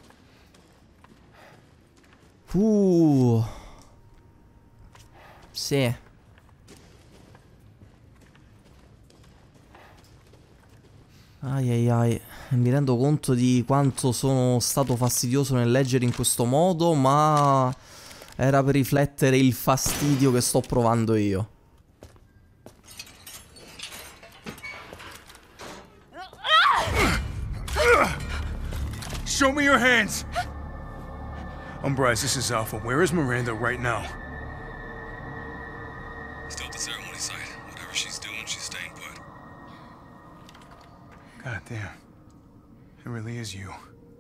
Uh. Sì. Ai ai ai. Mi rendo conto di quanto sono stato fastidioso nel leggere in questo modo, ma era per riflettere il fastidio che sto provando io. Show me your hands! Umbrise, this is Alpha. Where is Miranda right now? Still at the ceremony site. Whatever she's doing, she's staying put. God damn. It really is you.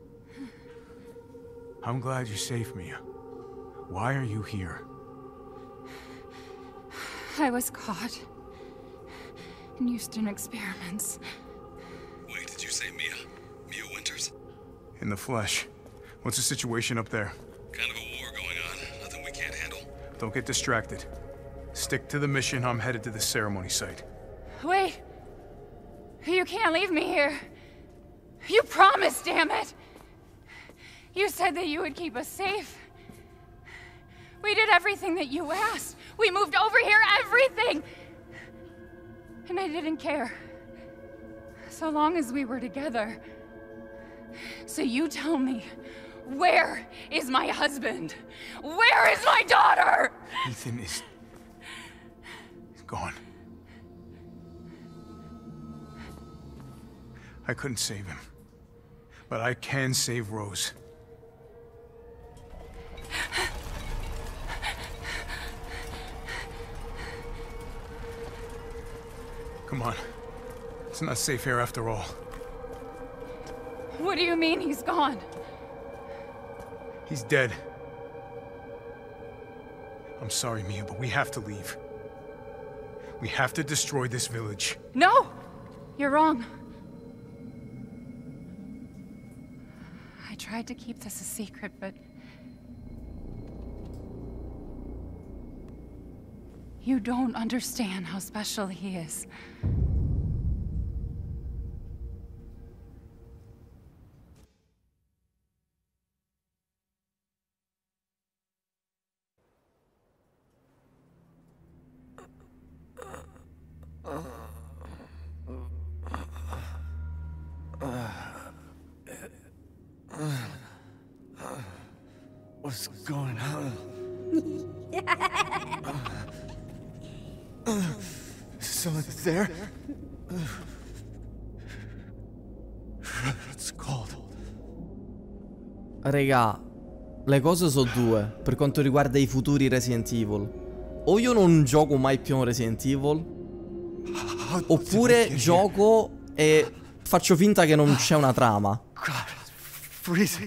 I'm glad you saved me. Why are you here? I was caught in Houston experiments. Wait, did you say Mia? Mia Winters? In the flesh. What's the situation up there? Kind of a war going on. Nothing we can't handle. Don't get distracted. Stick to the mission. I'm headed to the ceremony site. Wait! You can't leave me here. You promised, damn it! You said that you would keep us safe. We did everything that you asked. We moved over here, everything! And I didn't care. So long as we were together. So you tell me, where is my husband? Where is my daughter? Ethan is... He's gone. I couldn't save him. But I can save Rose. Come on. It's not safe here after all. What do you mean he's gone? He's dead. I'm sorry, Mia, but we have to leave. We have to destroy this village. No! You're wrong. I tried to keep this a secret, but... you don't understand how special he is. What's going on? Someone there? It's cold. Regà, le cose sono due per quanto riguarda i futuri Resident Evil. O io non gioco mai più un Resident Evil, oppure gioco e faccio finta che non c'è una trama. God, freezing.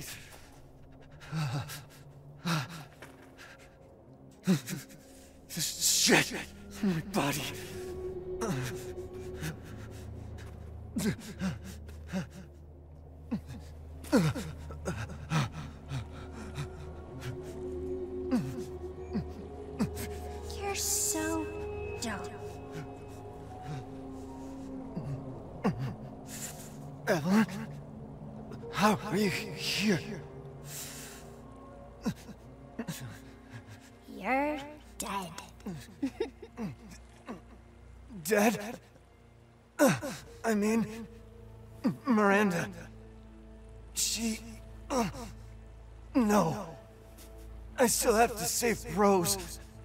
Shit, my body. You're so dumb. Evelyn? How are you here? You're dead. Dead? Uh, I mean, Miranda. She... Uh, no. I still have to save Rose.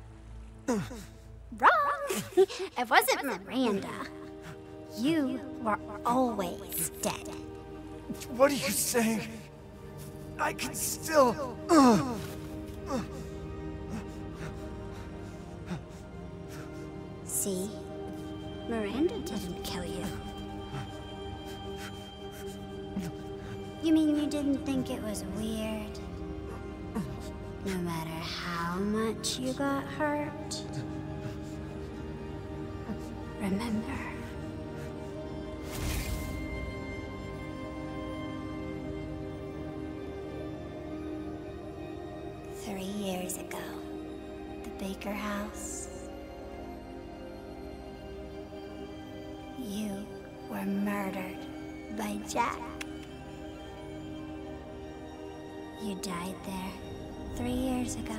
Wrong! It wasn't Miranda. You were always dead. What are you saying? I can still... Uh, uh. See? Miranda didn't kill you. You mean you didn't think it was weird? No matter how much you got hurt? Remember. Three years ago, the Baker house. You were murdered by Jack. You died there three years ago.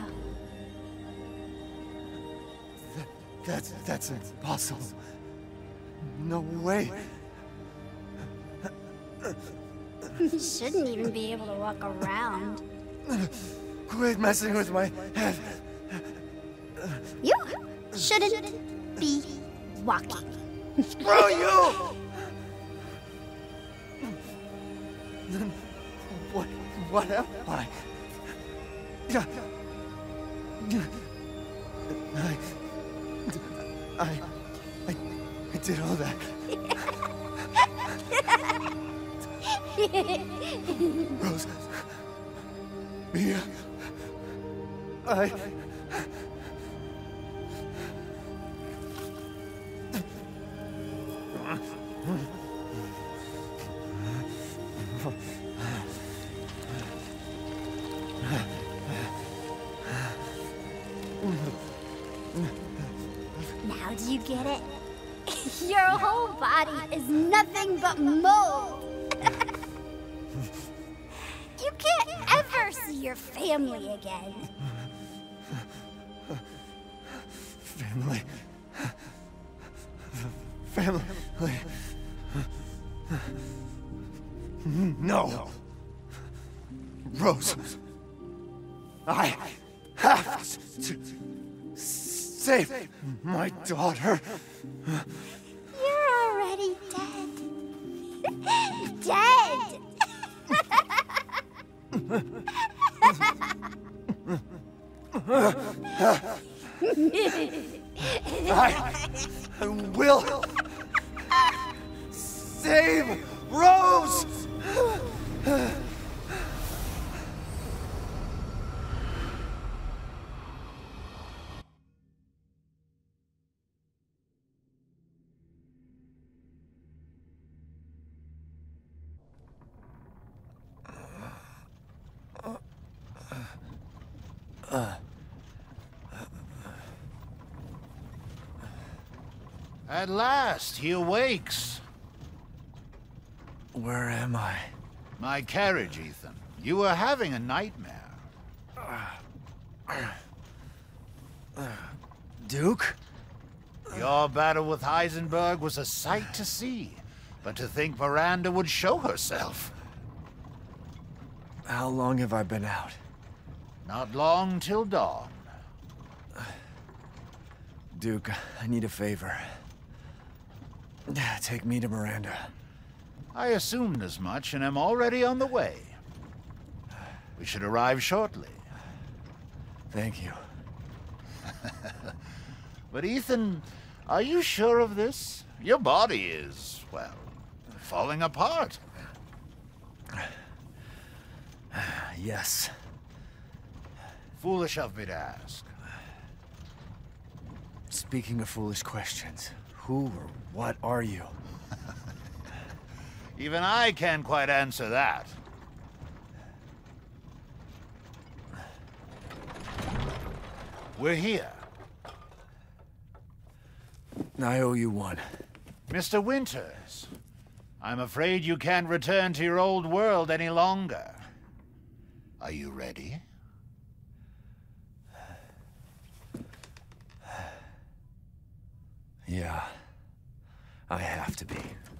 That, that's, that's impossible. No way. You shouldn't even be able to walk around. Quit messing with my head. You shouldn't be walking. Screw you! Then what, what am I? I, I, I, I did all that. Rose, Mia, I... Now do you get it? Your whole body is nothing but mold. You can't ever see your family again. Family. Family. No. Rose. I have to save my daughter. You're already dead. Dead! I will save Rose! At last, he awakes. Where am I? My carriage, Ethan. You were having a nightmare. Duke? Your battle with Heisenberg was a sight to see. But to think Miranda would show herself. How long have I been out? Not long till dawn. Duke, I need a favor. Take me to Miranda. I assumed as much and am already on the way. We should arrive shortly. Thank you. But Ethan, are you sure of this? Your body is, well, falling apart. Yes. Foolish of me to ask. Speaking of foolish questions, who or what are you? Even I can't quite answer that. We're here. I owe you one. Mister Winters, I'm afraid you can't return to your old world any longer. Are you ready? Yeah, I have to be.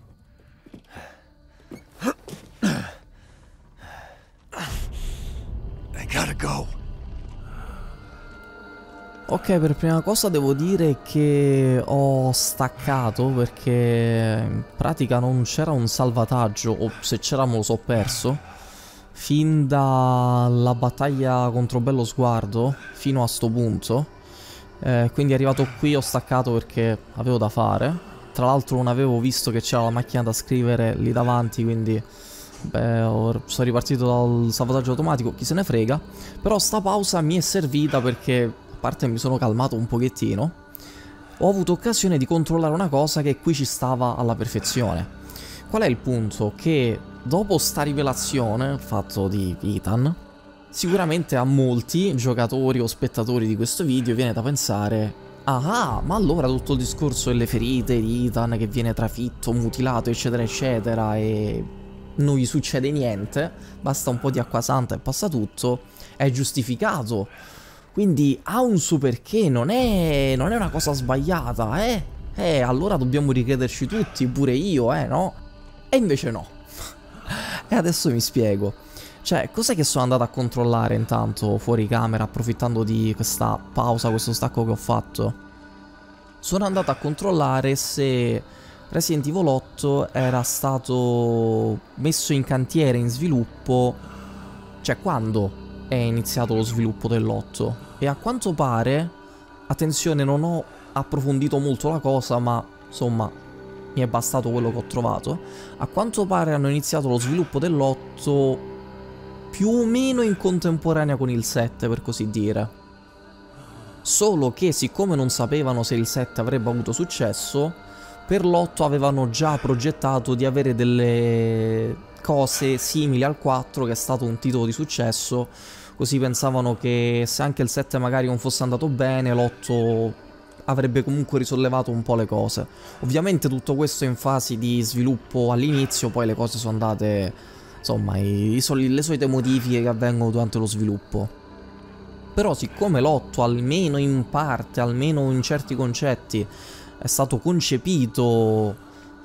I gotta go. Ok, per prima cosa devo dire che ho staccato perché in pratica non c'era un salvataggio, o se c'era me lo so perso, fin dalla battaglia contro Bello Sguardo fino a sto punto. Eh, quindi arrivato qui ho staccato perché avevo da fare. Tra l'altro non avevo visto che c'era la macchina da scrivere lì davanti, quindi beh, ho, sono ripartito dal salvataggio automatico, chi se ne frega. Però sta pausa mi è servita perché, a parte mi sono calmato un pochettino, ho avuto occasione di controllare una cosa che qui ci stava alla perfezione. Qual è il punto? Che dopo sta rivelazione, fatto di Ethan, sicuramente a molti giocatori o spettatori di questo video viene da pensare: ah, ma allora tutto il discorso delle ferite di Ethan che viene trafitto, mutilato, eccetera eccetera, e non gli succede niente, basta un po' di acqua santa e passa tutto, è giustificato. Quindi ha un suo perché, non è, non è una cosa sbagliata, eh? Eh, allora dobbiamo ricrederci tutti, pure io, eh, no? E invece no. E adesso mi spiego. Cioè, cos'è che sono andato a controllare intanto fuori camera, approfittando di questa pausa, questo stacco che ho fatto? Sono andato a controllare se Resident Evil otto era stato messo in cantiere, in sviluppo, cioè quando è iniziato lo sviluppo dell'otto. E a quanto pare, attenzione, non ho approfondito molto la cosa, ma insomma mi è bastato quello che ho trovato. A quanto pare hanno iniziato lo sviluppo dell'otto più o meno in contemporanea con il sette, per così dire. Solo che siccome non sapevano se il sette avrebbe avuto successo, per l'otto avevano già progettato di avere delle cose simili al quattro, che è stato un titolo di successo. Così pensavano che se anche il sette magari non fosse andato bene, l'otto avrebbe comunque risollevato un po' le cose. Ovviamente tutto questo in fase di sviluppo all'inizio, poi le cose sono andate, insomma, i, i soli, le solite modifiche che avvengono durante lo sviluppo. Però siccome l'otto, almeno in parte, almeno in certi concetti, è stato concepito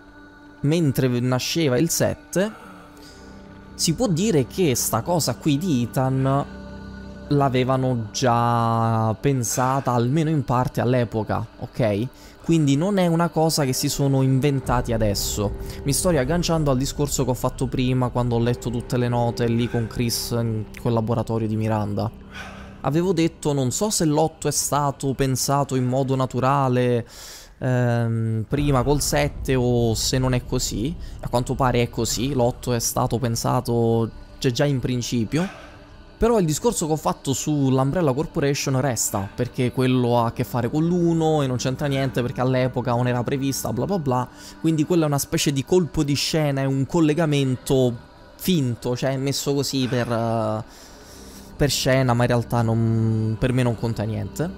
mentre nasceva il sette, si può dire che sta cosa qui di Ethan l'avevano già pensata almeno in parte all'epoca, ok? Quindi non è una cosa che si sono inventati adesso. Mi sto riagganciando al discorso che ho fatto prima quando ho letto tutte le note lì con Chris in quel laboratorio di Miranda. Avevo detto, non so se l'otto è stato pensato in modo naturale ehm, prima col sette o se non è così. A quanto pare è così, l'otto è stato pensato già in principio. Però il discorso che ho fatto sull'Umbrella Corporation resta, perché quello ha a che fare con l'uno e non c'entra niente perché all'epoca non era prevista, bla bla bla. Quindi quello è una specie di colpo di scena, è un collegamento finto, cioè messo così per, uh, per scena, ma in realtà non, per me non conta niente.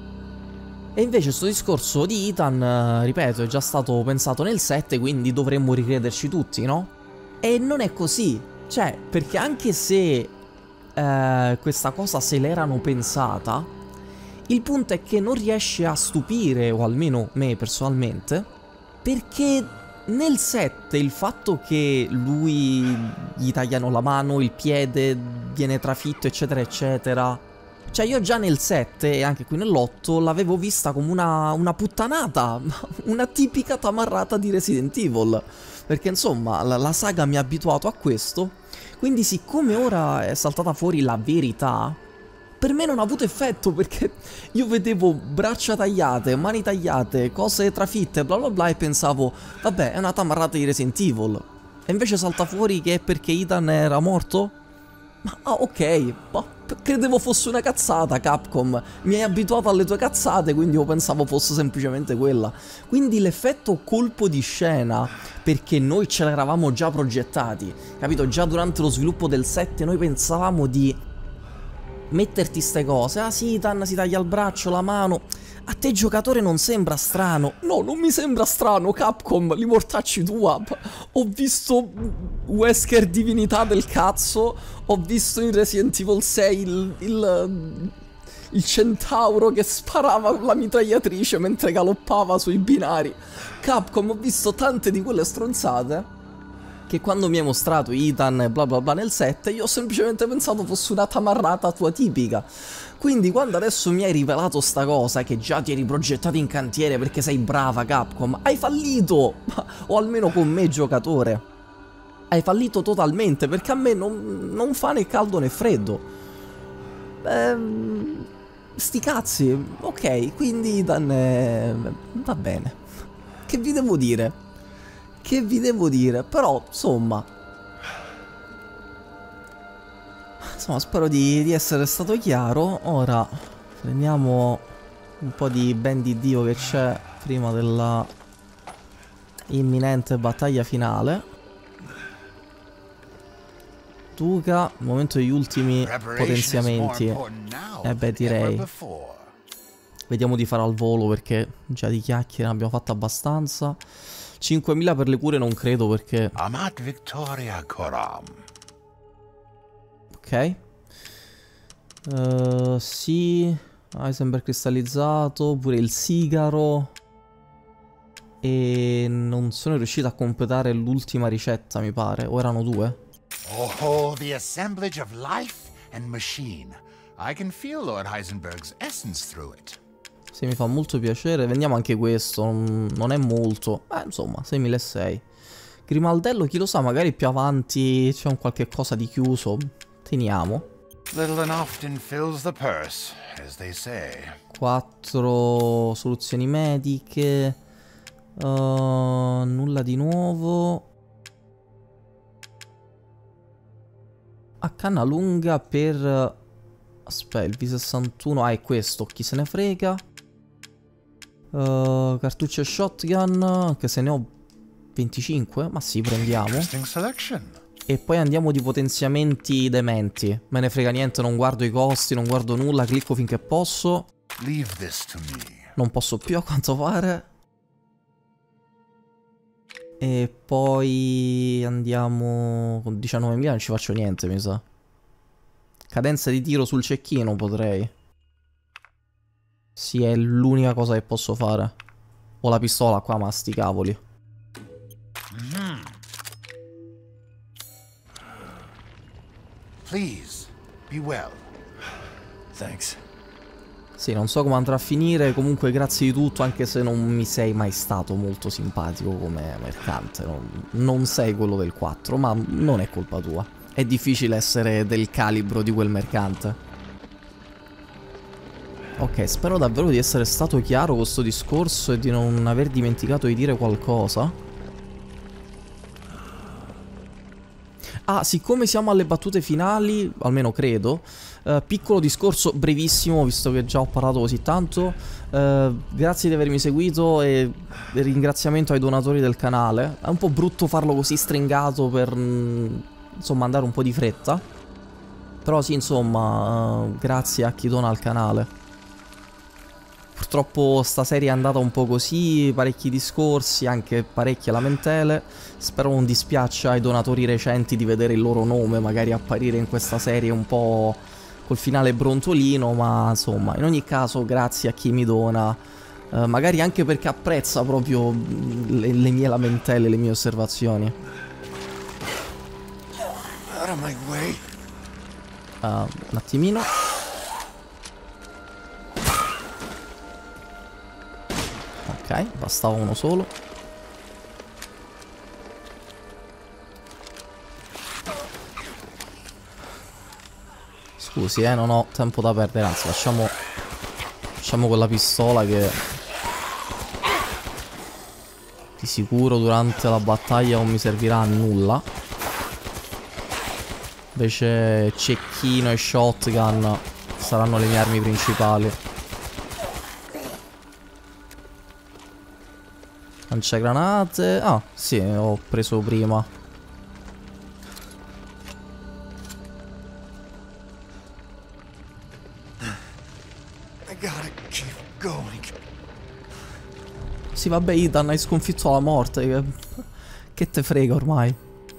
E invece sto discorso di Ethan, uh, ripeto, è già stato pensato nel sette, quindi dovremmo ricrederci tutti, no? E non è così, cioè, perché anche se Uh, questa cosa se l'erano pensata, il punto è che non riesce a stupire, o almeno me personalmente, perché nel sette il fatto che lui gli tagliano la mano, il piede viene trafitto, eccetera eccetera, cioè io già nel sette e anche qui nell'otto l'avevo vista come una, una puttanata, una tipica tamarrata di Resident Evil, perché insomma la, la saga mi ha abituato a questo. Quindi siccome ora è saltata fuori la verità, per me non ha avuto effetto, perché io vedevo braccia tagliate, mani tagliate, cose trafitte, bla bla bla, e pensavo, vabbè, è una tamarrata di Resident Evil. E invece salta fuori che è perché Ethan era morto? Ma ah, ok, boh, credevo fosse una cazzata, Capcom. Mi hai abituato alle tue cazzate, quindi io pensavo fosse semplicemente quella. Quindi l'effetto colpo di scena, perché noi ce l'eravamo già progettati, capito? Già durante lo sviluppo del sette noi pensavamo di metterti ste cose. Ah sì, Ethan si taglia il braccio, la mano. A te giocatore non sembra strano? No, non mi sembra strano, Capcom, li mortacci tua. Ho visto Wesker divinità del cazzo, ho visto in Resident Evil sei il, il, il centauro che sparava con la mitragliatrice mentre galoppava sui binari. Capcom, ho visto tante di quelle stronzate che quando mi hai mostrato Ethan e bla bla bla nel sette, io ho semplicemente pensato fosse una tamarrata tua tipica. Quindi quando adesso mi hai rivelato sta cosa, che già ti eri progettato in cantiere perché sei brava, Capcom, hai fallito! O almeno con me giocatore. Hai fallito totalmente, perché a me non, non fa né caldo né freddo. Ehm... Sti cazzi, ok, quindi Ethan è... va bene. Che vi devo dire? Che vi devo dire? Però, insomma... Insomma, spero di, di essere stato chiaro. Ora prendiamo un po' di ben di Dio che c'è prima della imminente battaglia finale. Tuca, al momento degli ultimi potenziamenti. Eh beh, direi. Vediamo di fare al volo, perché già di chiacchiere ne abbiamo fatto abbastanza. cinquemila per le cure non credo, perché... Amat Victoria Coram. Ok. Uh, sì. Heisenberg cristallizzato. Pure il sigaro. E non sono riuscito a completare l'ultima ricetta, mi pare. O erano due? Oh, the assemblage of life and machine. I can feel Lord Heisenberg's essence through it. Sì, mi fa molto piacere. Vendiamo anche questo. Non è molto. Beh, insomma, seimilaseicento. Grimaldello, chi lo sa, magari più avanti c'è un qualche cosa di chiuso. Teniamo. Little and often fills the purse, as they say. Quattro soluzioni mediche. Uh, nulla di nuovo. A canna lunga per... Aspetta, il V sessantuno. Ah, è questo, chi se ne frega. Uh, cartucce shotgun, anche se ne ho venticinque. Ma sì, prendiamo. E poi andiamo di potenziamenti dementi. Me ne frega niente, non guardo i costi, non guardo nulla, clicco finché posso. Leave this to me. Non posso più, a quanto pare. E poi andiamo con diciannovemila, non ci faccio niente, mi sa. Cadenza di tiro sul cecchino potrei. Sì, è l'unica cosa che posso fare. Ho la pistola qua, ma sti cavoli. Mm. Please, be well. Thanks. Sì, non so come andrà a finire, comunque grazie di tutto, anche se non mi sei mai stato molto simpatico come mercante. Non, non sei quello del quattro, ma non è colpa tua. È difficile essere del calibro di quel mercante. Ok, spero davvero di essere stato chiaro con questo discorso e di non aver dimenticato di dire qualcosa. Ah, siccome siamo alle battute finali, almeno credo, uh, piccolo discorso brevissimo, visto che già ho parlato così tanto. Uh, grazie di avermi seguito e ringraziamento ai donatori del canale. È un po' brutto farlo così stringato per, mh, insomma, andare un po' di fretta. Però sì, insomma, uh, grazie a chi dona al canale. Purtroppo sta serie è andata un po' così, parecchi discorsi, anche parecchie lamentele. Spero non dispiaccia ai donatori recenti di vedere il loro nome magari apparire in questa serie un po' col finale brontolino, ma insomma, in ogni caso grazie a chi mi dona, eh, magari anche perché apprezza proprio le, le mie lamentele, le mie osservazioni. Out of my way. Uh, un attimino. Ok, bastava uno solo. Scusi, eh, non ho tempo da perdere, anzi, lasciamo... Lasciamo quella pistola che... Di sicuro durante la battaglia non mi servirà a nulla. Invece cecchino e shotgun saranno le mie armi principali. Lanciagranate. Ah, sì, ho preso prima. I gotta keep going. Sì, vabbè, Ethan, hai sconfitto la morte. Che, che te frega ormai.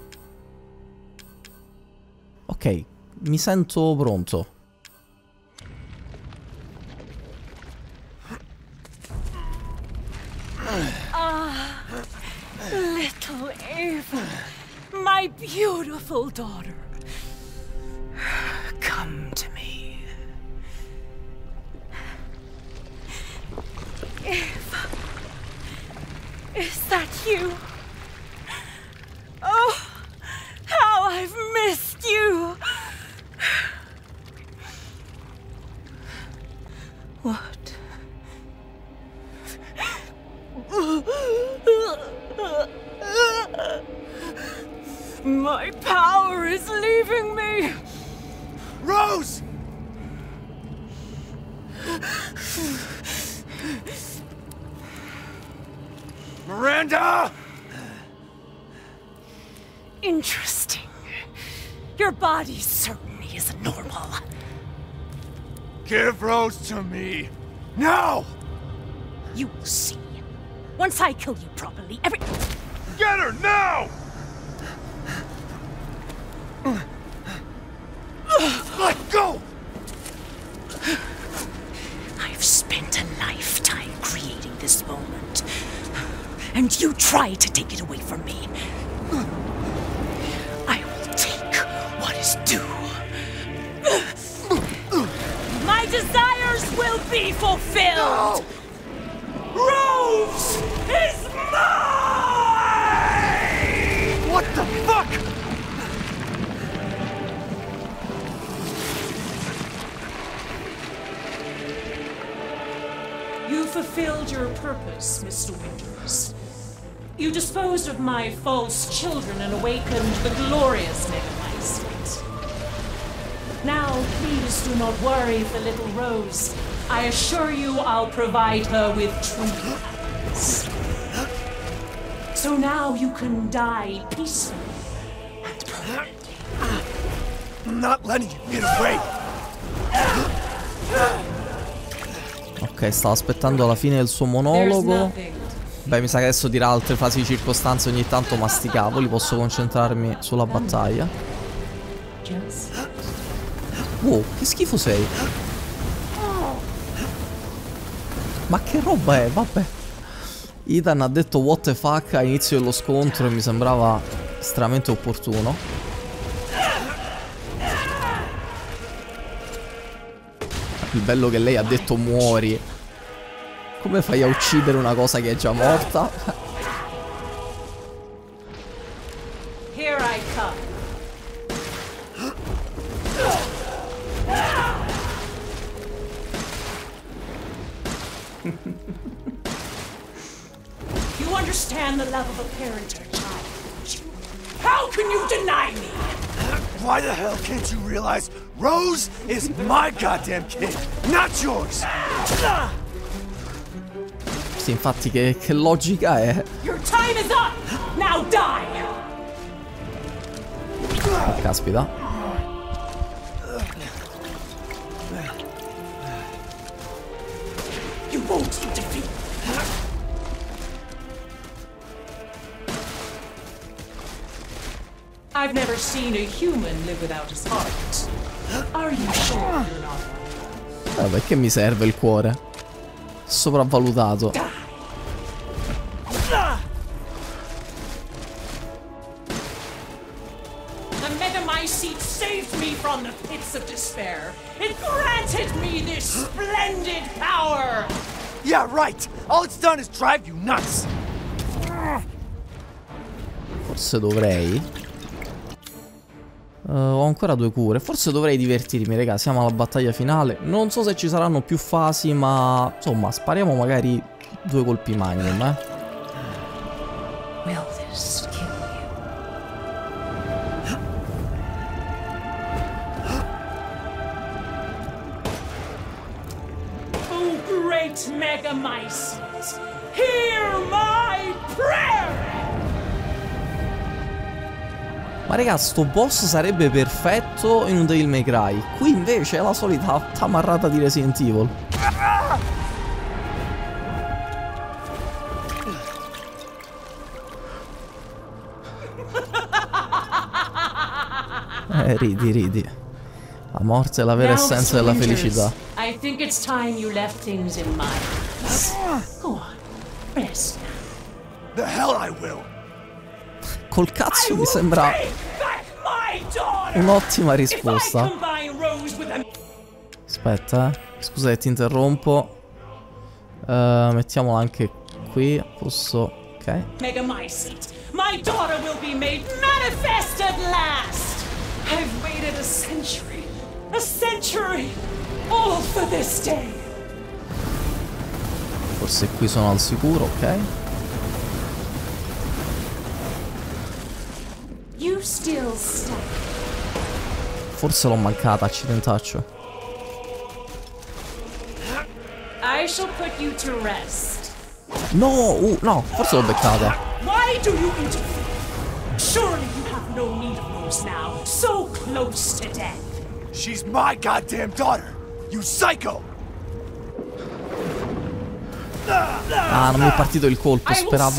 Ok, mi sento pronto. Ah, little Ava, my beautiful daughter. Come to me. Ava, is that you? Oh, how I've missed you. What? My power is leaving me. Rose! Miranda! Interesting. Your body certainly isn't normal. Give Rose to me. Now! You will see. Once I kill you properly, every... Get her now! Let go! I've spent a lifetime creating this moment. And you try to take it away from me. I will take what is due. My desires will be fulfilled! No! Rose is mine! What the fuck? You fulfilled your purpose, Mister Winters. You disposed of my false children and awakened the glorious Megamycete. Now, please do not worry for little Rose. I assure you I'll provide her with true happiness. So now you can die peacefully and permanently. I'm not letting you get away. Ok, stavo aspettando la fine del suo monologo. Beh, mi sa che adesso dirà altre frasi di circostanza, ogni tanto masticavo, li posso concentrarmi sulla battaglia. Wow, che schifo sei. Ma che roba è? Vabbè. Ethan ha detto what the fuck all'inizio dello scontro e mi sembrava estremamente opportuno. Il bello che lei ha detto muori. Come fai a uccidere una cosa che è già morta? Here I come. You understand the love of a parent or child, don't you? How can you deny me? Why the hell can't you realize Rose is my goddamn kid, not yours? Sì, infatti, che, che logica è? Your time is up. Now die. Oh, caspita. You won't defeat. I've never seen a human live without his heart. Are you sure you're not? Eh, perché mi serve il cuore? Sopravvalutato. The Megamycete saved me from the pits of despair. It granted me this splendid power. Yeah, right. All it's done is drive you nuts. Forse dovrei. Uh, ho ancora due cure. Forse dovrei divertirmi, raga. Siamo alla battaglia finale. Non so se ci saranno più fasi, ma insomma, spariamo magari due colpi magnum, eh. Will this kill you? Oh, great Megamyces, hear my prayer! Ma raga, sto boss sarebbe perfetto in un Devil May Cry. Qui invece è la solita tamarrata di Resident Evil. Eh, ridi, ridi. La morte è la vera essenza della felicità. I think it's time you left things in my hands. Go on, rest now. The hell I will. Col cazzo mi sembra un'ottima risposta. Aspetta, eh. Scusa che ti interrompo. Uh, mettiamola anche qui. Posso. Ok. Megamyces, my daughter will be made manifest at last. I've waited a century, a century, all for this day. Forse qui sono al sicuro, ok. You still stay. Forse l'ho mancata, accidentaccio. I shall put you to rest. No, uh, no, forse l'ho beccata. Why do you interfere? Surely you have no need of those now, so close to death. She's my goddamn daughter, you psycho! Ah, non mi è partito il colpo, speravo.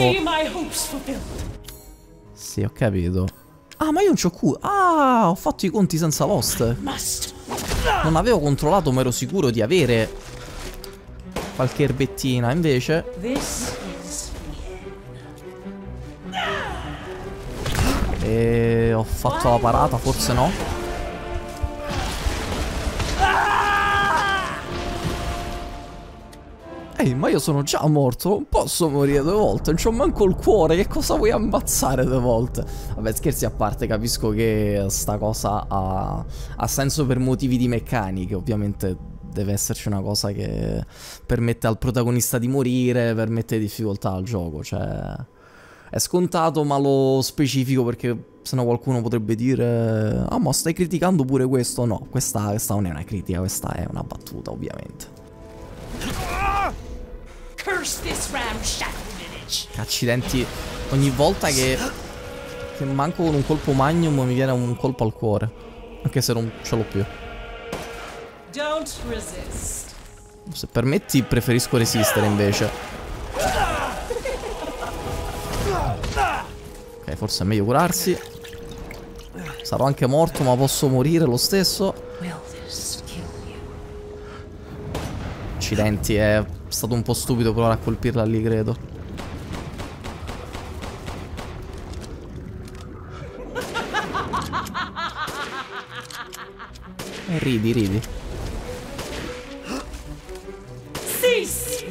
Sì, ho capito. Ah, ma io non c'ho Q. Ah, ho fatto i conti senza Lost. Non avevo controllato, ma ero sicuro di avere qualche erbettina, invece. E ho fatto la parata, forse no. Ehi, ma io sono già morto, non posso morire due volte, non c'ho manco il cuore, che cosa vuoi ammazzare due volte? Vabbè, scherzi a parte, capisco che sta cosa ha, ha senso per motivi di meccanica, ovviamente deve esserci una cosa che permette al protagonista di morire, permette difficoltà al gioco, cioè è scontato, ma lo specifico perché sennò qualcuno potrebbe dire ah, ma stai criticando pure questo? No, questa, questa non è una critica, questa è una battuta, ovviamente. Accidenti, ogni volta che, che manco con un colpo magnum mi viene un colpo al cuore, anche se non ce l'ho più. Se permetti preferisco resistere invece. Ok, forse è meglio curarsi. Sarò anche morto, ma posso morire lo stesso. Accidenti, è stato un po' stupido provare a colpirla lì, credo. E ridi, ridi. Cease!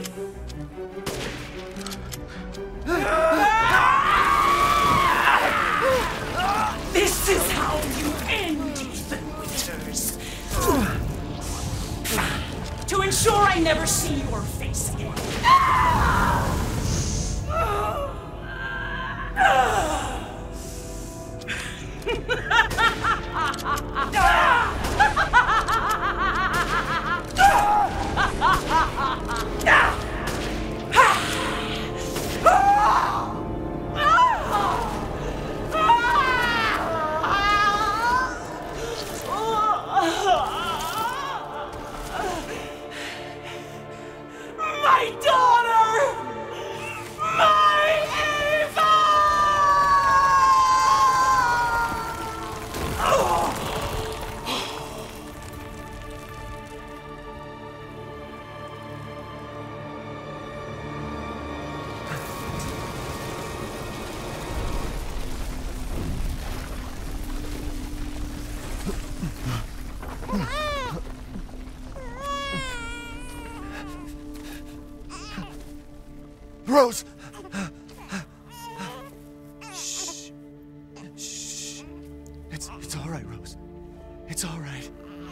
This is how you end, Ethan Winters. To ensure I never see your face again. My daughter! My Eva! Rose! Shh. Shh. It's, it's all right, Rose. It's all right.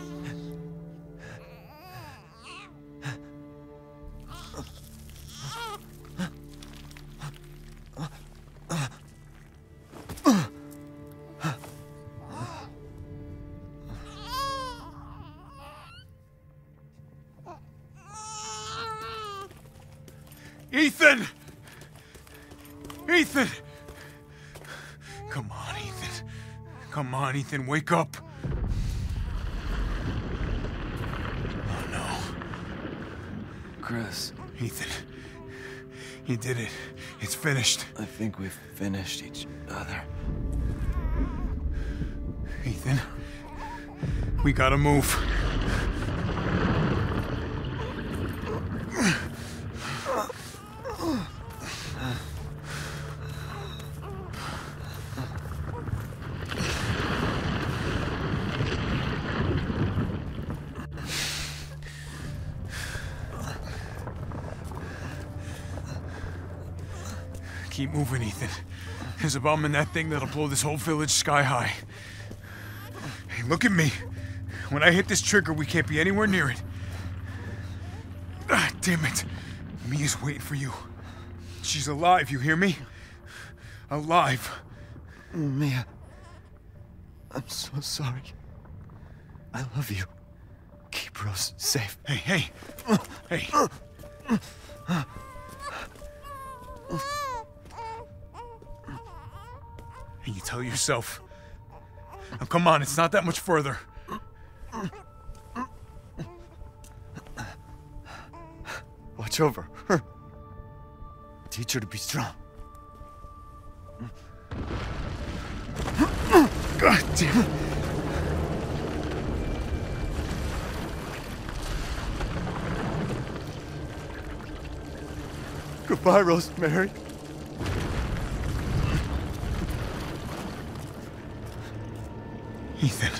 Ethan! Ethan! Come on, Ethan. Come on, Ethan, wake up. Oh, no. Chris. Ethan. You did it. It's finished. I think we've finished each other. Ethan. We gotta move. Keep moving, Ethan. There's a bomb in that thing that'll blow this whole village sky high. Hey, look at me. When I hit this trigger, we can't be anywhere near it. Ah, damn it. Mia's waiting for you. She's alive, you hear me? Alive. Mia. I'm so sorry. I love you. Keep Rose safe. Hey, hey. Hey. And you tell yourself. Now, come on, it's not that much further. Watch over her. Teach her to be strong. God damn it. Goodbye, Rosemary. Ethan.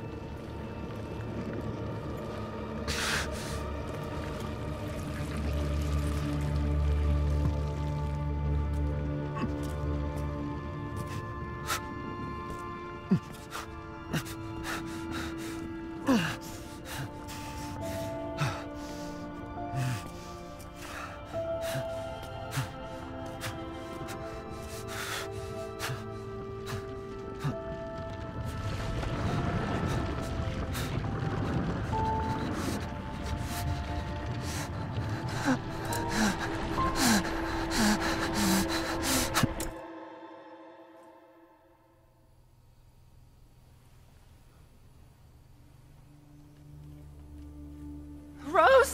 Rose?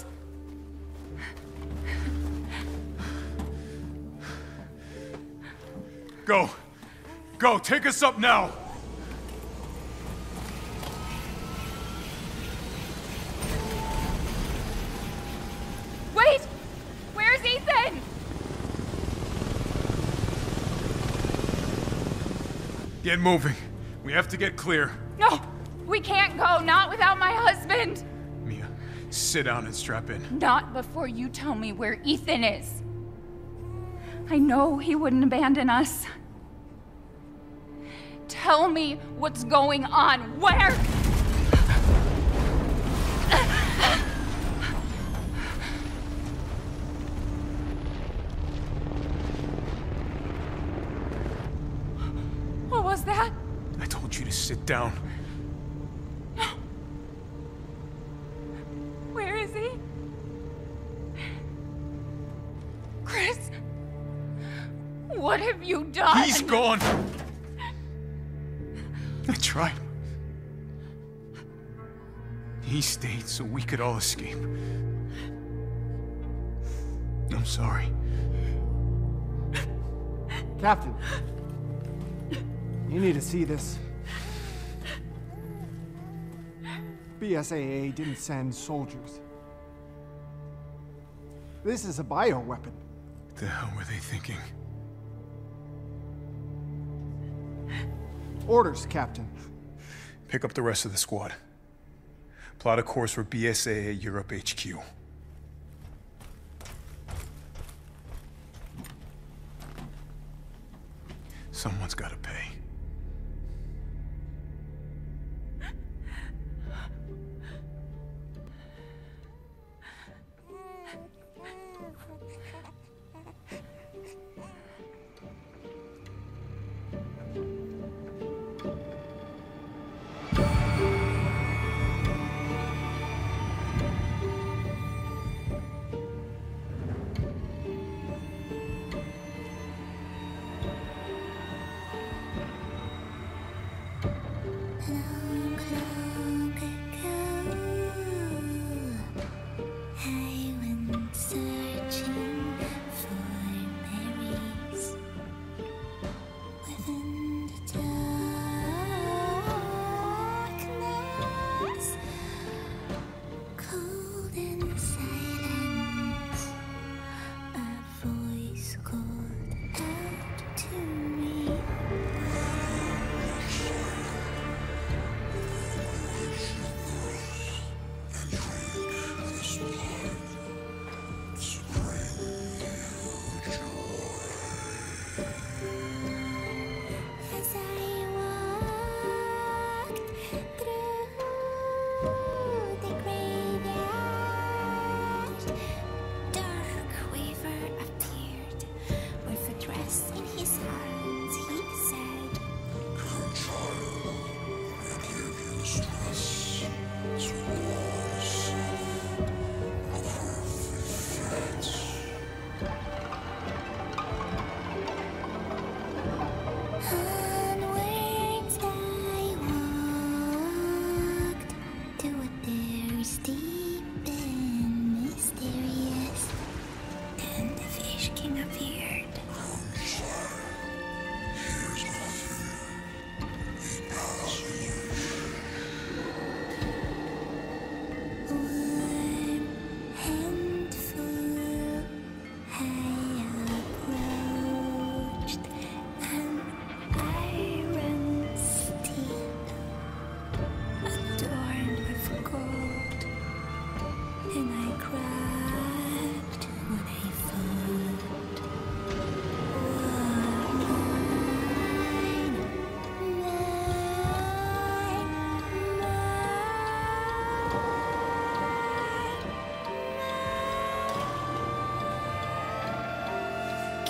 Go. Go, take us up now. Wait! Where's Ethan? Get moving. We have to get clear. No! We can't go, not without my husband! Mia, sit down and strap in. Not before you tell me where Ethan is. I know he wouldn't abandon us. Tell me what's going on. Where? What was that? I told you to sit down. Where is he? Chris? What have you done? He's gone! I tried. He stayed so we could all escape. I'm sorry. Captain, you need to see this. B S A A didn't send soldiers. This is a bioweapon. What the hell were they thinking? Orders, Captain. Pick up the rest of the squad. Plot a course for B S A A Europe H Q. Someone's gotta pay.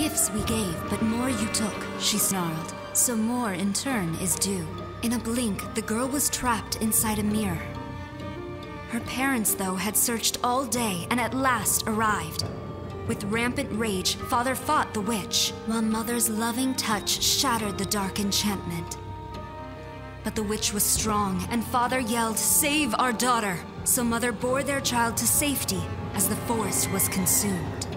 Gifts we gave, but more you took, she snarled. So more in turn is due. In a blink, the girl was trapped inside a mirror. Her parents, though, had searched all day and at last arrived. With rampant rage, Father fought the witch, while Mother's loving touch shattered the dark enchantment. But the witch was strong, and Father yelled, "Save our daughter!" So Mother bore their child to safety as the forest was consumed.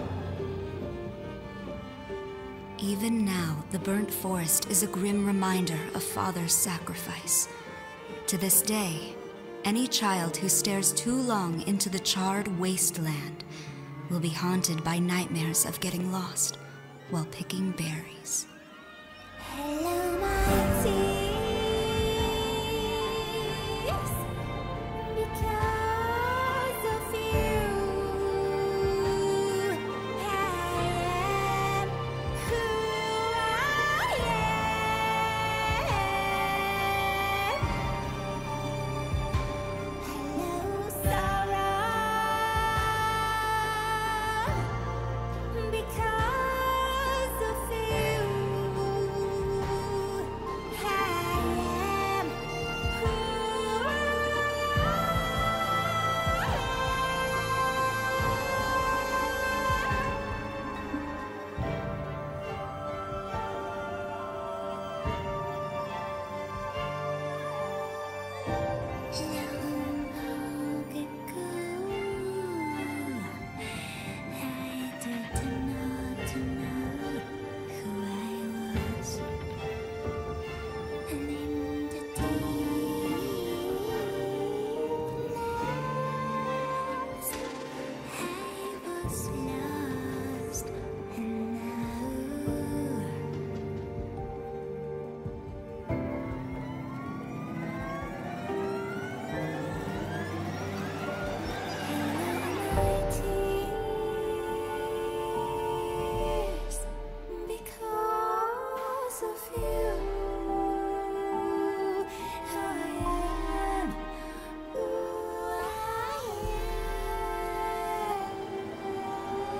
Even now, the burnt forest is a grim reminder of Father's sacrifice. To this day, any child who stares too long into the charred wasteland will be haunted by nightmares of getting lost while picking berries. Hello, my tears. Because of you, I am who I am. Hello, sorrow. Because of you, I am who I because of you, I am who I am.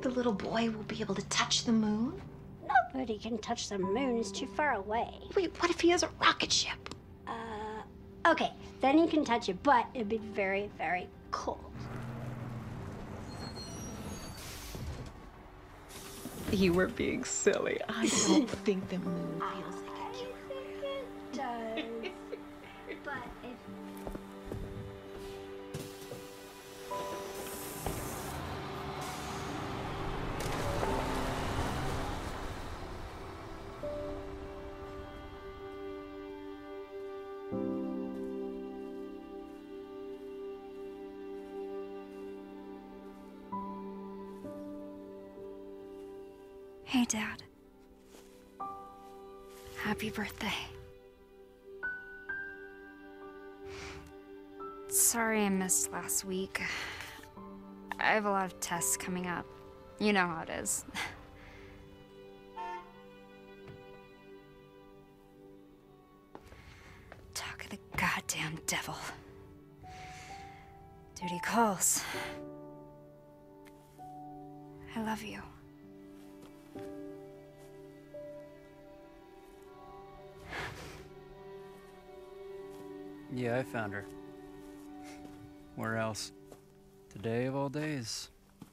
the little boy will be able to touch the moon? Nobody can touch the moon, it's too far away. Wait, what if he has a rocket ship? Uh, okay, then he can touch it, but it'd be very, very cold. You were being silly. I don't think the moon feels like it. I think it does. But if... Hey, Dad. Happy birthday. Sorry I missed last week. I have a lot of tests coming up. You know how it is. Talk of the goddamn devil. Duty calls. I love you. Yeah, I found her. Where else? Today of all days.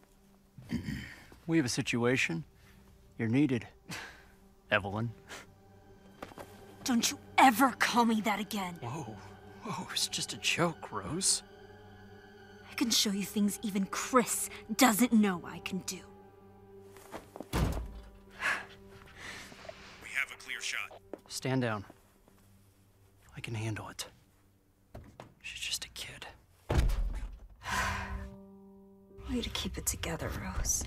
We have a situation. You're needed, Evelyn. Don't you ever call me that again. Whoa, whoa, it's just a joke, Rose. I can show you things even Chris doesn't know I can do. We have a clear shot. Stand down. I can handle it. She's just a kid. Way to keep it together, Rose.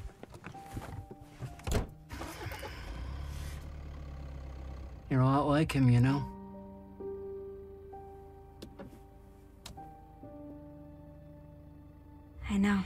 You're a lot like him, you know? I know.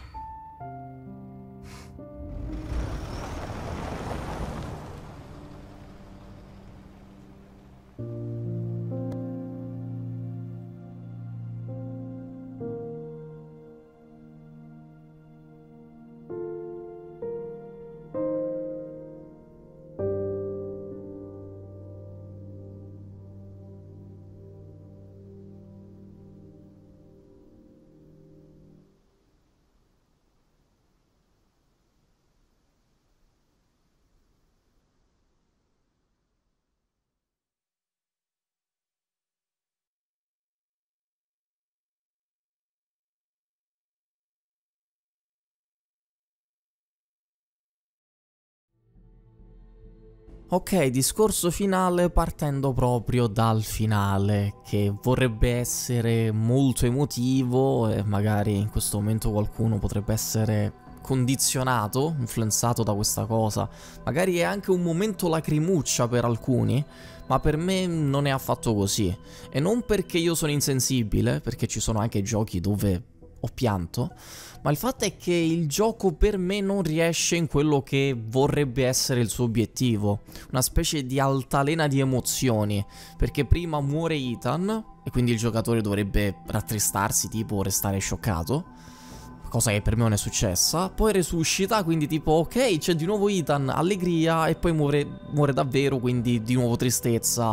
Ok, discorso finale partendo proprio dal finale, che vorrebbe essere molto emotivo e magari in questo momento qualcuno potrebbe essere condizionato, influenzato da questa cosa. Magari è anche un momento lacrimuccia per alcuni, ma per me non è affatto così. E non perché io sono insensibile, perché ci sono anche giochi dove ho pianto, ma il fatto è che il gioco per me non riesce in quello che vorrebbe essere il suo obiettivo, una specie di altalena di emozioni, perché prima muore Ethan e quindi il giocatore dovrebbe rattristarsi, tipo restare scioccato, cosa che per me non è successa, poi resuscita, quindi tipo ok, c'è di nuovo Ethan, allegria, e poi muore, muore davvero, quindi di nuovo tristezza.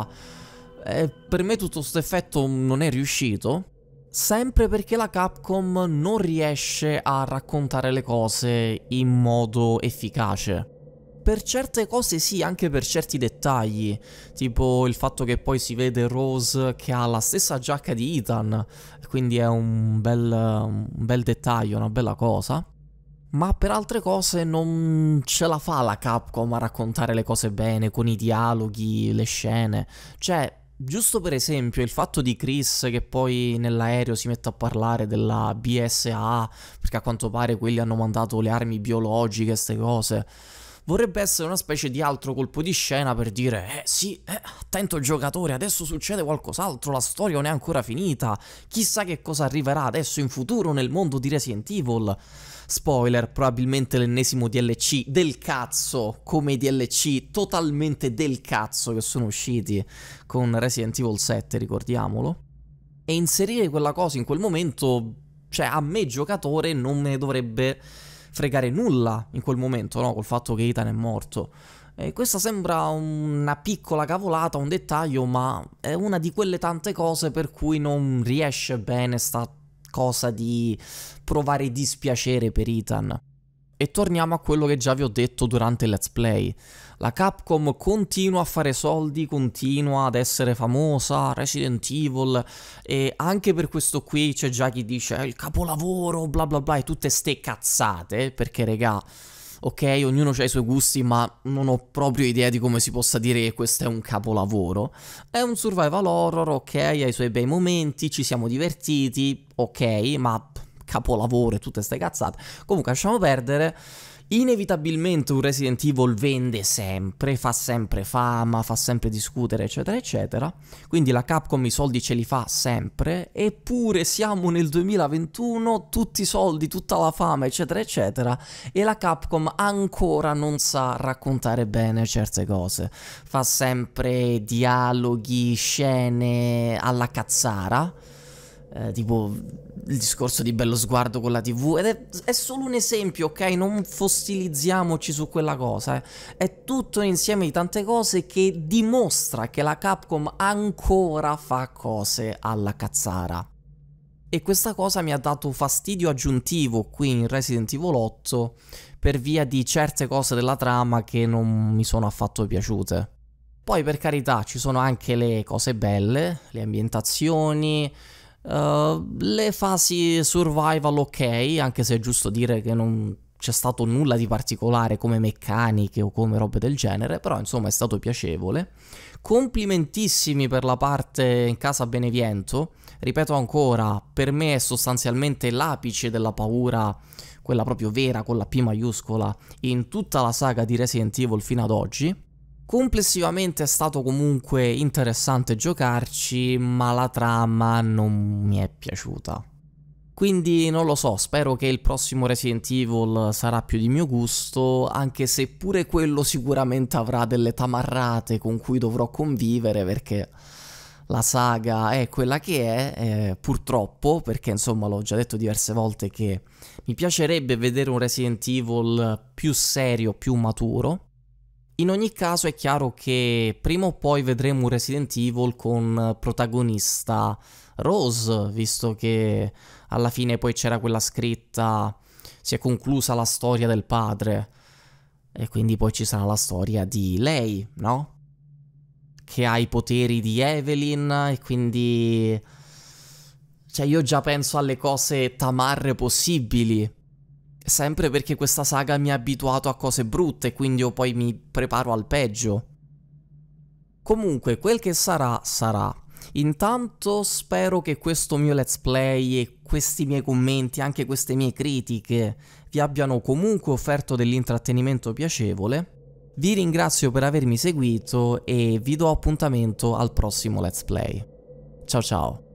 E per me tutto questo effetto non è riuscito. Sempre perché la Capcom non riesce a raccontare le cose in modo efficace. Per certe cose sì, anche per certi dettagli, tipo il fatto che poi si vede Rose che ha la stessa giacca di Ethan, quindi è un bel, un bel dettaglio, una bella cosa. Ma per altre cose non ce la fa la Capcom a raccontare le cose bene, con i dialoghi, le scene, cioè... Giusto per esempio il fatto di Chris che poi nell'aereo si mette a parlare della B S A A, perché a quanto pare quelli hanno mandato le armi biologiche, ste cose, vorrebbe essere una specie di altro colpo di scena per dire eh sì, eh, attento giocatore, adesso succede qualcos'altro, la storia non è ancora finita, chissà che cosa arriverà adesso in futuro nel mondo di Resident Evil. Spoiler, probabilmente l'ennesimo D L C del cazzo, come i D L C totalmente del cazzo che sono usciti con Resident Evil sette, ricordiamolo. E inserire quella cosa in quel momento, cioè a me giocatore non me ne dovrebbe fregare nulla in quel momento, no? Col fatto che Ethan è morto. E questa sembra una piccola cavolata, un dettaglio, ma è una di quelle tante cose per cui non riesce bene sta cosa di provare dispiacere per Ethan. E torniamo a quello che già vi ho detto durante il let's play. La Capcom continua a fare soldi, continua ad essere famosa, Resident Evil, e anche per questo qui c'è già chi dice è il capolavoro, bla bla bla, e tutte ste cazzate, perché regà, ok, ognuno ha i suoi gusti, ma non ho proprio idea di come si possa dire che questo è un capolavoro. È un survival horror, ok, ha i suoi bei momenti, ci siamo divertiti, ok, ma capolavoro e tutte ste cazzate. Comunque lasciamo perdere. Inevitabilmente un Resident Evil vende sempre, fa sempre fama, fa sempre discutere, eccetera eccetera, quindi la Capcom i soldi ce li fa sempre, eppure siamo nel duemilaventuno, tutti i soldi, tutta la fama, eccetera eccetera, e la Capcom ancora non sa raccontare bene certe cose, fa sempre dialoghi, scene alla cazzara, eh, tipo il discorso di bello sguardo con la tivù, ed è, è solo un esempio, ok? Non fossilizziamoci su quella cosa, eh. È tutto un insieme di tante cose che dimostra che la Capcom ancora fa cose alla cazzara. E questa cosa mi ha dato fastidio aggiuntivo qui in Resident Evil otto per via di certe cose della trama che non mi sono affatto piaciute. Poi per carità ci sono anche le cose belle, le ambientazioni, Uh, le fasi survival ok, anche se è giusto dire che non c'è stato nulla di particolare come meccaniche o come robe del genere, però insomma è stato piacevole. Complimentissimi per la parte in casa Beneviento, ripeto ancora, per me è sostanzialmente l'apice della paura, quella proprio vera con la P maiuscola, in tutta la saga di Resident Evil fino ad oggi. Complessivamente è stato comunque interessante giocarci, ma la trama non mi è piaciuta. Quindi non lo so, spero che il prossimo Resident Evil sarà più di mio gusto, anche se pure quello sicuramente avrà delle tamarrate con cui dovrò convivere, perché la saga è quella che è, eh, purtroppo, perché insomma l'ho già detto diverse volte che mi piacerebbe vedere un Resident Evil più serio, più maturo. In ogni caso è chiaro che prima o poi vedremo un Resident Evil con protagonista Rose, visto che alla fine poi c'era quella scritta, si è conclusa la storia del padre, e quindi poi ci sarà la storia di lei, no? Che ha i poteri di Evelyn, e quindi cioè io già penso alle cose tamarre possibili. Sempre perché questa saga mi ha abituato a cose brutte, quindi io poi mi preparo al peggio. Comunque, quel che sarà, sarà. Intanto spero che questo mio let's play e questi miei commenti, anche queste mie critiche, vi abbiano comunque offerto dell'intrattenimento piacevole. Vi ringrazio per avermi seguito e vi do appuntamento al prossimo let's play. Ciao ciao.